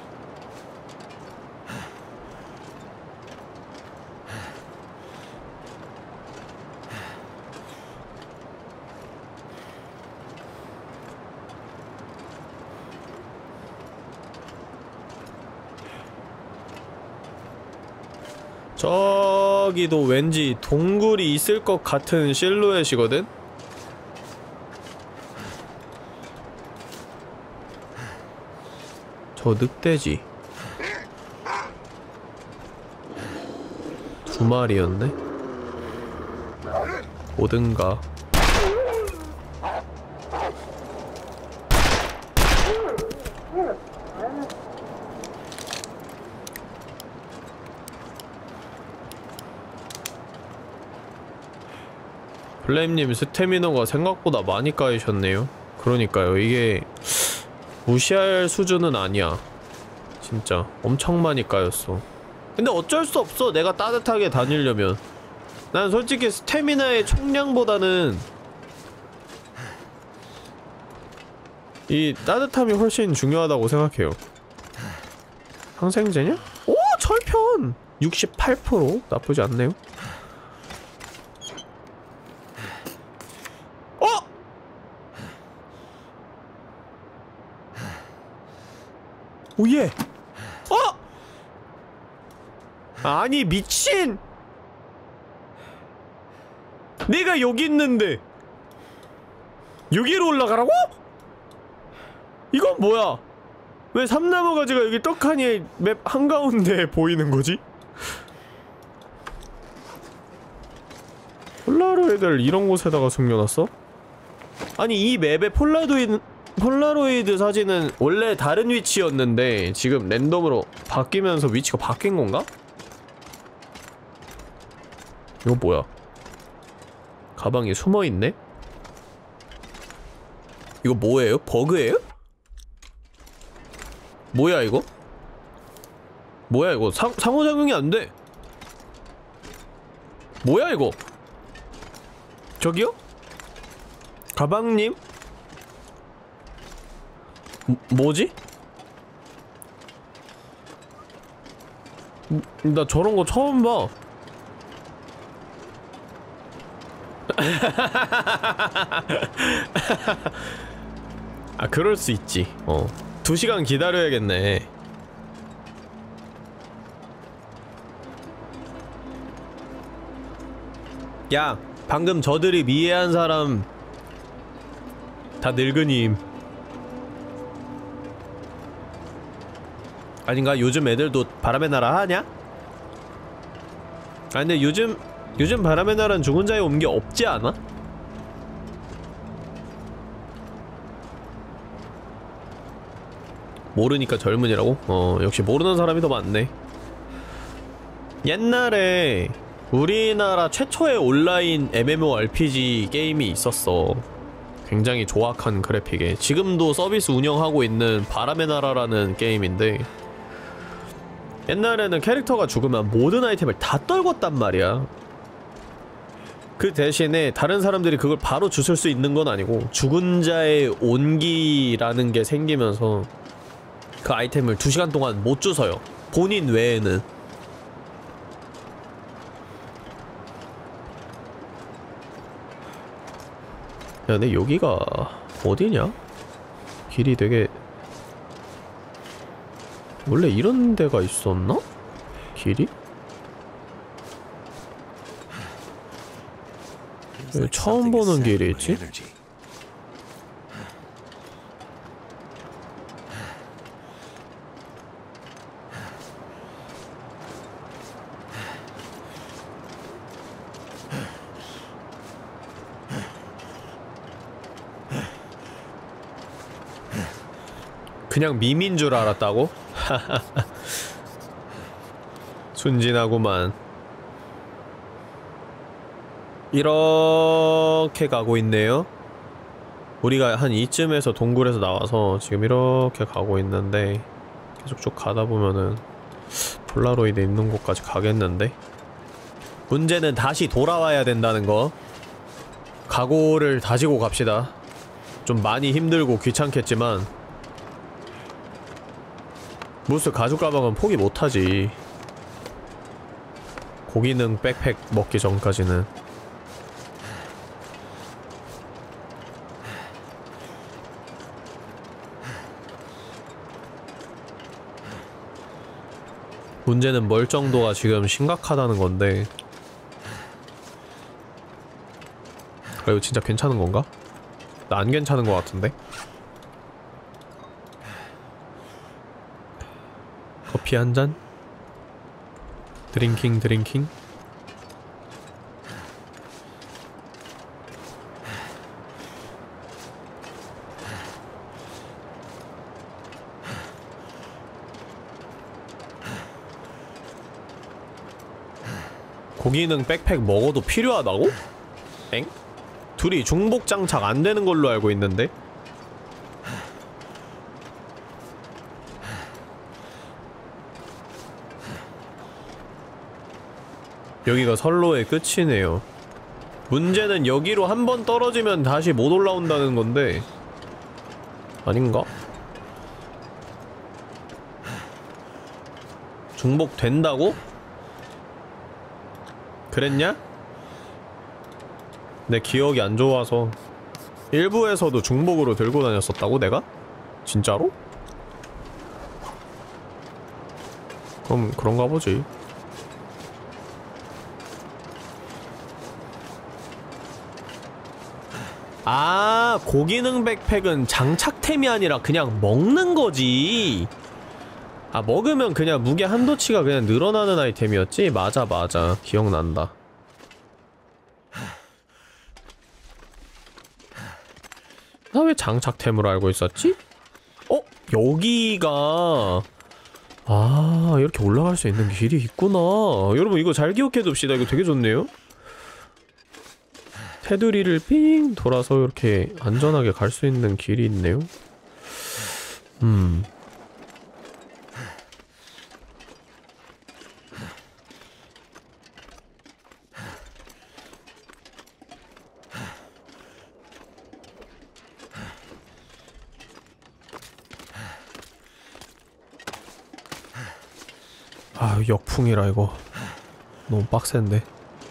저기도 왠지 동굴이 있을 것 같은 실루엣이거든? 저 늑대지. 두 마리였네? 오든가. 플레임님 스태미너가 생각보다 많이 까이셨네요. 그러니까요, 이게 무시할 수준은 아니야. 진짜 엄청 많이 까였어. 근데 어쩔 수 없어. 내가 따뜻하게 다니려면. 난 솔직히 스태미나의 총량보다는 이 따뜻함이 훨씬 중요하다고 생각해요. 항생제냐? 오! 철편! 육십팔 퍼센트? 나쁘지 않네요. 오예! 어! 아니 미친! 내가 여기 있는데 여기로 올라가라고? 이건 뭐야? 왜 삼나무 가지가 여기 떡하니 맵 한가운데 보이는 거지? 폴라로이드를 이런 곳에다가 숨겨놨어? 아니 이 맵에 폴라로이드 폴라로이드 사진은 원래 다른 위치였는데 지금 랜덤으로 바뀌면서 위치가 바뀐 건가? 이거 뭐야? 가방에 숨어있네? 이거 뭐예요? 버그예요? 뭐야 이거? 뭐야 이거? 상, 상호작용이 안 돼! 뭐야 이거? 저기요? 가방님? 뭐, 뭐지? 나 저런 거 처음 봐. 아, 그럴 수 있지. 어. 두 시간 기다려야겠네. 야, 방금 저들이 미해한 사람 다 늙은이임. 아닌가? 요즘 애들도 바람의 나라 하냐? 아, 근데 요즘 요즘 바람의 나라는 죽은 자에 옮겨 없지 않아? 모르니까 젊은이라고? 어, 역시 모르는 사람이 더 많네. 옛날에 우리나라 최초의 온라인 엠엠오알피지 게임이 있었어. 굉장히 조악한 그래픽에. 지금도 서비스 운영하고 있는 바람의 나라라는 게임인데, 옛날에는 캐릭터가 죽으면 모든 아이템을 다 떨궜단 말이야. 그 대신에 다른 사람들이 그걸 바로 주술 수 있는 건 아니고, 죽은 자의 온기라는 게 생기면서 그 아이템을 두 시간 동안 못 주서요. 본인 외에는. 야, 근데 여기가 어디냐? 길이 되게... 원래 이런 데가 있었나? 길이? 왜 처음 보는 길이 있지? 그냥 밈인 줄 알았다고? 순진하구만. 이렇게 가고 있네요. 우리가 한 이쯤에서 동굴에서 나와서 지금 이렇게 가고 있는데, 계속 쭉 가다 보면은 폴라로이드 있는 곳까지 가겠는데? 문제는 다시 돌아와야 된다는 거. 각오를 다지고 갑시다. 좀 많이 힘들고 귀찮겠지만 무스 가죽 가방은 포기 못하지. 고기능 백팩 먹기 전까지는. 문제는 멀정도가 지금 심각하다는 건데. 아, 이거 진짜 괜찮은 건가? 나 안 괜찮은 것 같은데? 커피 한 잔? 드링킹 드링킹? 고기능 백팩 먹어도 필요하다고? 엥? 둘이 중복 장착 안 되는 걸로 알고 있는데? 여기가 선로의 끝이네요. 문제는 여기로 한 번 떨어지면 다시 못 올라온다는 건데, 아닌가? 중복된다고? 그랬냐? 내 기억이 안 좋아서. 일부에서도 중복으로 들고 다녔었다고 내가? 진짜로? 그럼 그런가 보지. 아, 고기능 백팩은 장착템이 아니라 그냥 먹는 거지. 아, 먹으면 그냥 무게 한도치가 그냥 늘어나는 아이템이었지? 맞아 맞아, 기억난다. 나 왜 장착템으로 알고 있었지? 어? 여기가... 아, 이렇게 올라갈 수 있는 길이 있구나. 여러분 이거 잘 기억해둡시다. 이거 되게 좋네요. 테두리를 삥 돌아서 이렇게 안전하게 갈 수 있는 길이 있네요. 음. 아, 역풍이라 이거 너무 빡센데.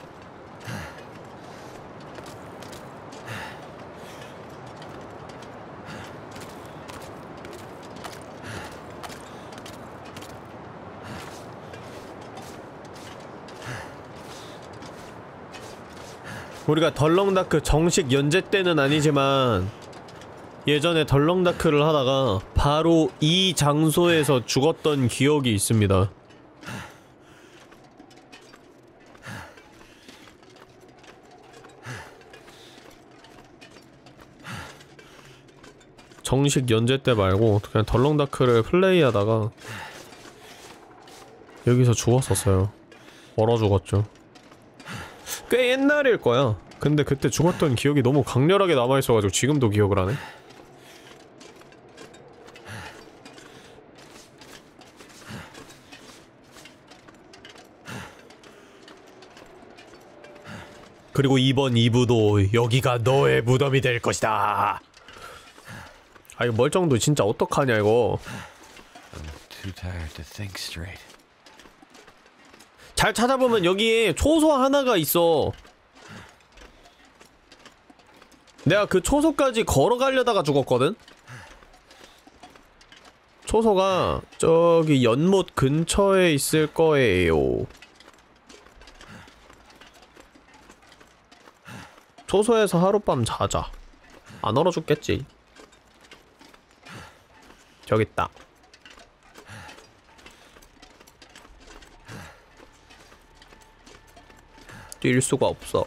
우리가 덜렁다크 정식 연재 때는 아니지만 예전에 덜렁다크를 하다가 바로 이 장소에서 죽었던 기억이 있습니다. 정식 연재 때 말고 그냥 덜렁다크를 플레이하다가 여기서 죽었었어요. 얼어 죽었죠. 꽤 옛날일 거야. 근데 그때 죽었던 기억이 너무 강렬하게 남아있어가지고 지금도 기억을 하네. 그리고 이번 이 부도 여기가 너의 무덤이 될 것이다. 아, 이거 멀쩡도 진짜 어떡하냐 이거. Too tired to think straight. 잘 찾아보면 여기에 초소 하나가 있어. 내가 그 초소까지 걸어가려다가 죽었거든? 초소가 저기 연못 근처에 있을 거예요. 초소에서 하룻밤 자자. 안 얼어 죽겠지. 저기 있다. 뛸 수가 없어.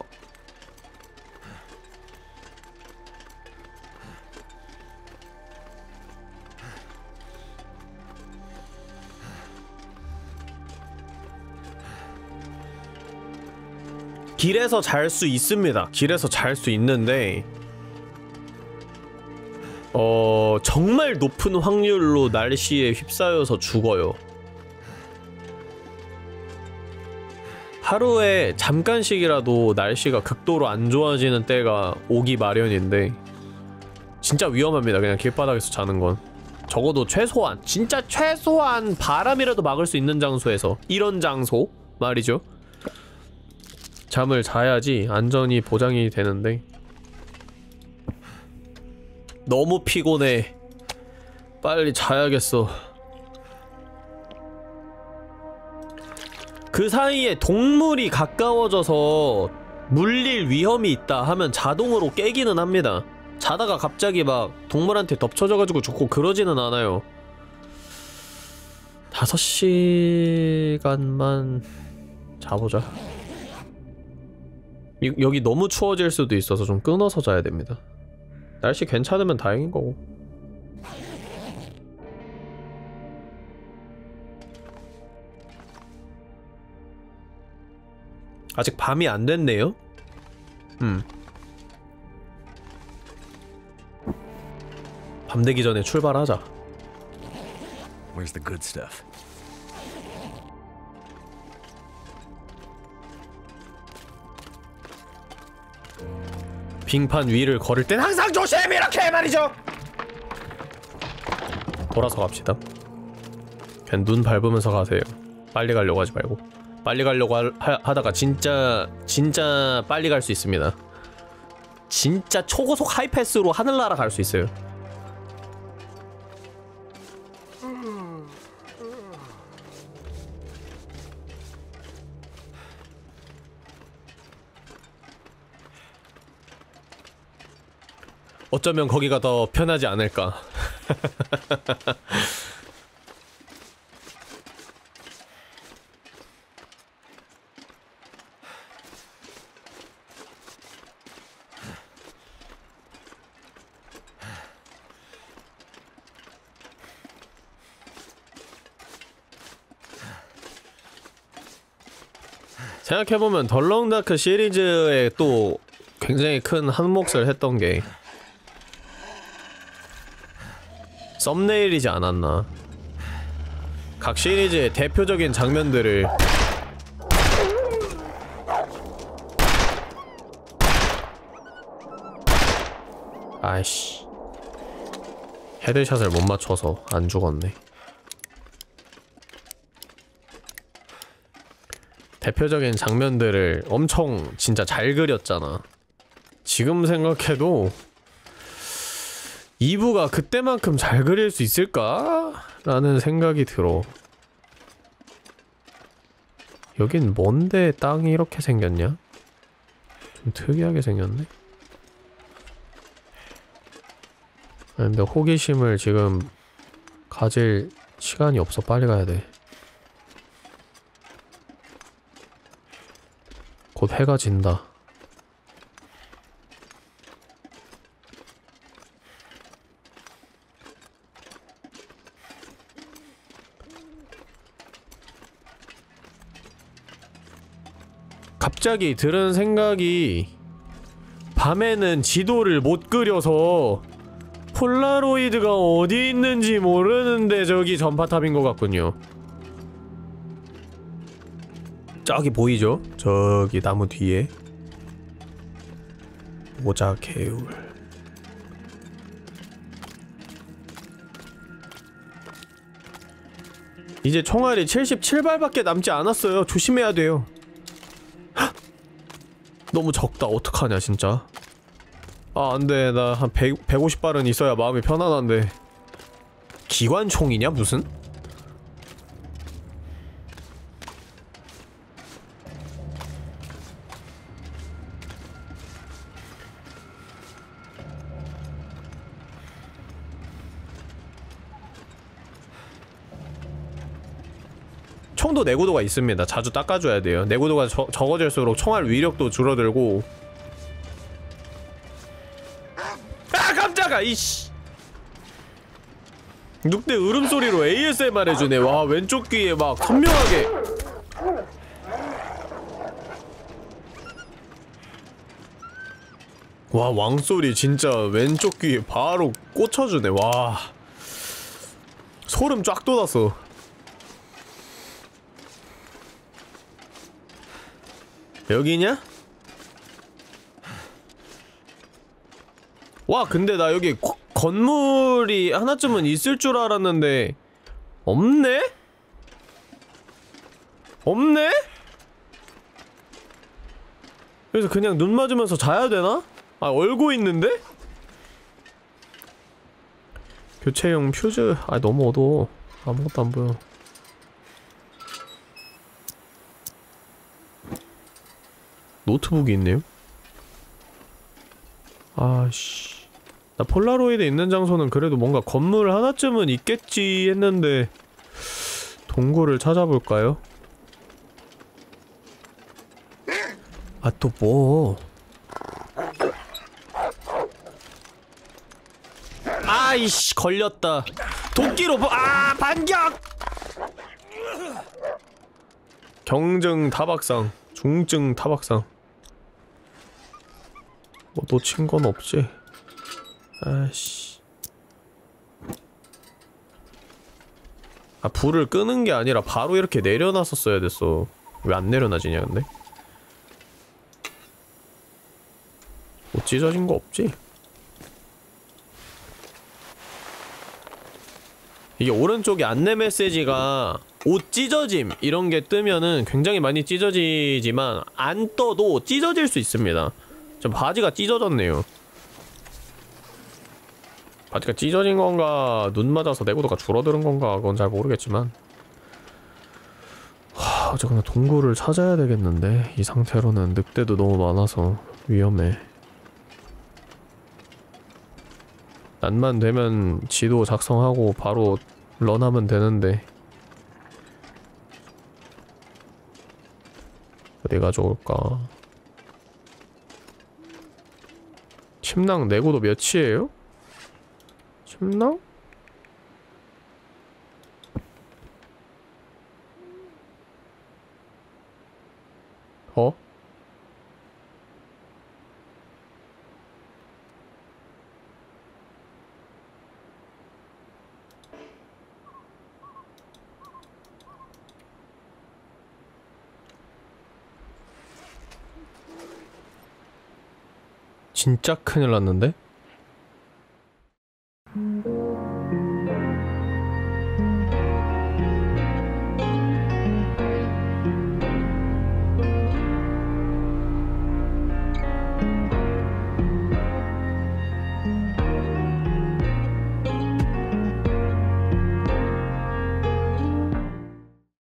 길에서 잘 수 있습니다. 길에서 잘 수 있는데 어... 정말 높은 확률로 날씨에 휩싸여서 죽어요. 하루에 잠깐씩이라도 날씨가 극도로 안 좋아지는 때가 오기 마련인데 진짜 위험합니다. 그냥 길바닥에서 자는 건. 적어도 최소한, 진짜 최소한 바람이라도 막을 수 있는 장소에서, 이런 장소 말이죠, 잠을 자야지 안전이 보장이 되는데 너무 피곤해. 빨리 자야겠어. 그 사이에 동물이 가까워져서 물릴 위험이 있다 하면 자동으로 깨기는 합니다. 자다가 갑자기 막 동물한테 덮쳐져가지고 죽고 그러지는 않아요. 다섯 시간만 자보자. 이, 여기 너무 추워질 수도 있어서 좀 끊어서 자야 됩니다. 날씨 괜찮으면 다행인 거고. 아직 밤이 안 됐네요? 음. 밤 되기 전에 출발하자. Where's the good stuff? 빙판 위를 걸을 땐 항상 조심! 이렇게 말이죠! 돌아서 갑시다. 그냥 눈 밟으면서 가세요. 빨리 가려고 하지 말고. 빨리 가려고 하, 하다가 진짜 진짜 빨리 갈 수 있습니다. 진짜 초고속 하이패스로 하늘나라 갈 수 있어요. 어쩌면 거기가 더 편하지 않을까. 생각해보면 덜렁다크 시리즈에 또 굉장히 큰 한몫을 했던 게 썸네일이지 않았나. 각 시리즈의 대표적인 장면들을 아이씨, 헤드샷을 못 맞춰서 안 죽었네. 대표적인 장면들을 엄청 진짜 잘 그렸잖아. 지금 생각해도 이 부가 그때만큼 잘 그릴 수 있을까? 라는 생각이 들어. 여긴 뭔데 땅이 이렇게 생겼냐? 좀 특이하게 생겼네? 아니, 근데 호기심을 지금 가질 시간이 없어. 빨리 가야 돼. 곧 해가 진다. 갑자기 들은 생각이, 밤에는 지도를 못 그려서 폴라로이드가 어디 있는지 모르는데 저기 전파탑인 것 같군요. 저기 보이죠? 저기 나무 뒤에 모자 개울. 이제 총알이 칠십칠 발밖에 남지 않았어요. 조심해야 돼요. 헉! 너무 적다. 어떡하냐 진짜. 아 안돼. 나 한 백오십 발은 있어야 마음이 편안한데. 기관총이냐 무슨? 총도 내구도가 있습니다. 자주 닦아줘야 돼요. 내구도가 저, 적어질수록 총알 위력도 줄어들고. 아 깜짝아 이씨. 늑대 울음소리로 에이에스엠알 해주네. 와 왼쪽 귀에 막 선명하게. 와 왕소리 진짜 왼쪽 귀에 바로 꽂혀주네. 와 소름 쫙 돋았어. 여기냐? 와 근데 나 여기 거, 건물이 하나쯤은 있을 줄 알았는데 없네? 없네? 그래서 그냥 눈 맞으면서 자야 되나? 아 얼고 있는데? 교체용 퓨즈. 아 너무 어두워. 아무것도 안 보여. 노트북이 있네요? 아씨. 나 폴라로이드 있는 장소는 그래도 뭔가 건물 하나쯤은 있겠지 했는데 동굴을 찾아볼까요? 아 또 뭐. 아이씨 걸렸다. 도끼로 보- 아 반격! 경증 타박상, 중증 타박상. 뭐 놓친 건 없지? 아씨. 아 불을 끄는 게 아니라 바로 이렇게 내려놨었어야 됐어. 왜 안 내려놔지냐 근데? 뭐 찢어진 거 없지? 이게 오른쪽에 안내 메시지가 옷 찢어짐 이런 게 뜨면은 굉장히 많이 찢어지지만 안 떠도 찢어질 수 있습니다. 저 바지가 찢어졌네요. 바지가 찢어진 건가 눈 맞아서 내구도가 줄어드는 건가 그건 잘 모르겠지만. 하, 어쨌거나 동굴을 찾아야 되겠는데 이 상태로는 늑대도 너무 많아서 위험해. 낮만 되면 지도 작성하고 바로 런하면 되는데 어디가 좋을까? 침낭 내구도 몇이에요? 침낭? 어? 진짜 큰일 났는데?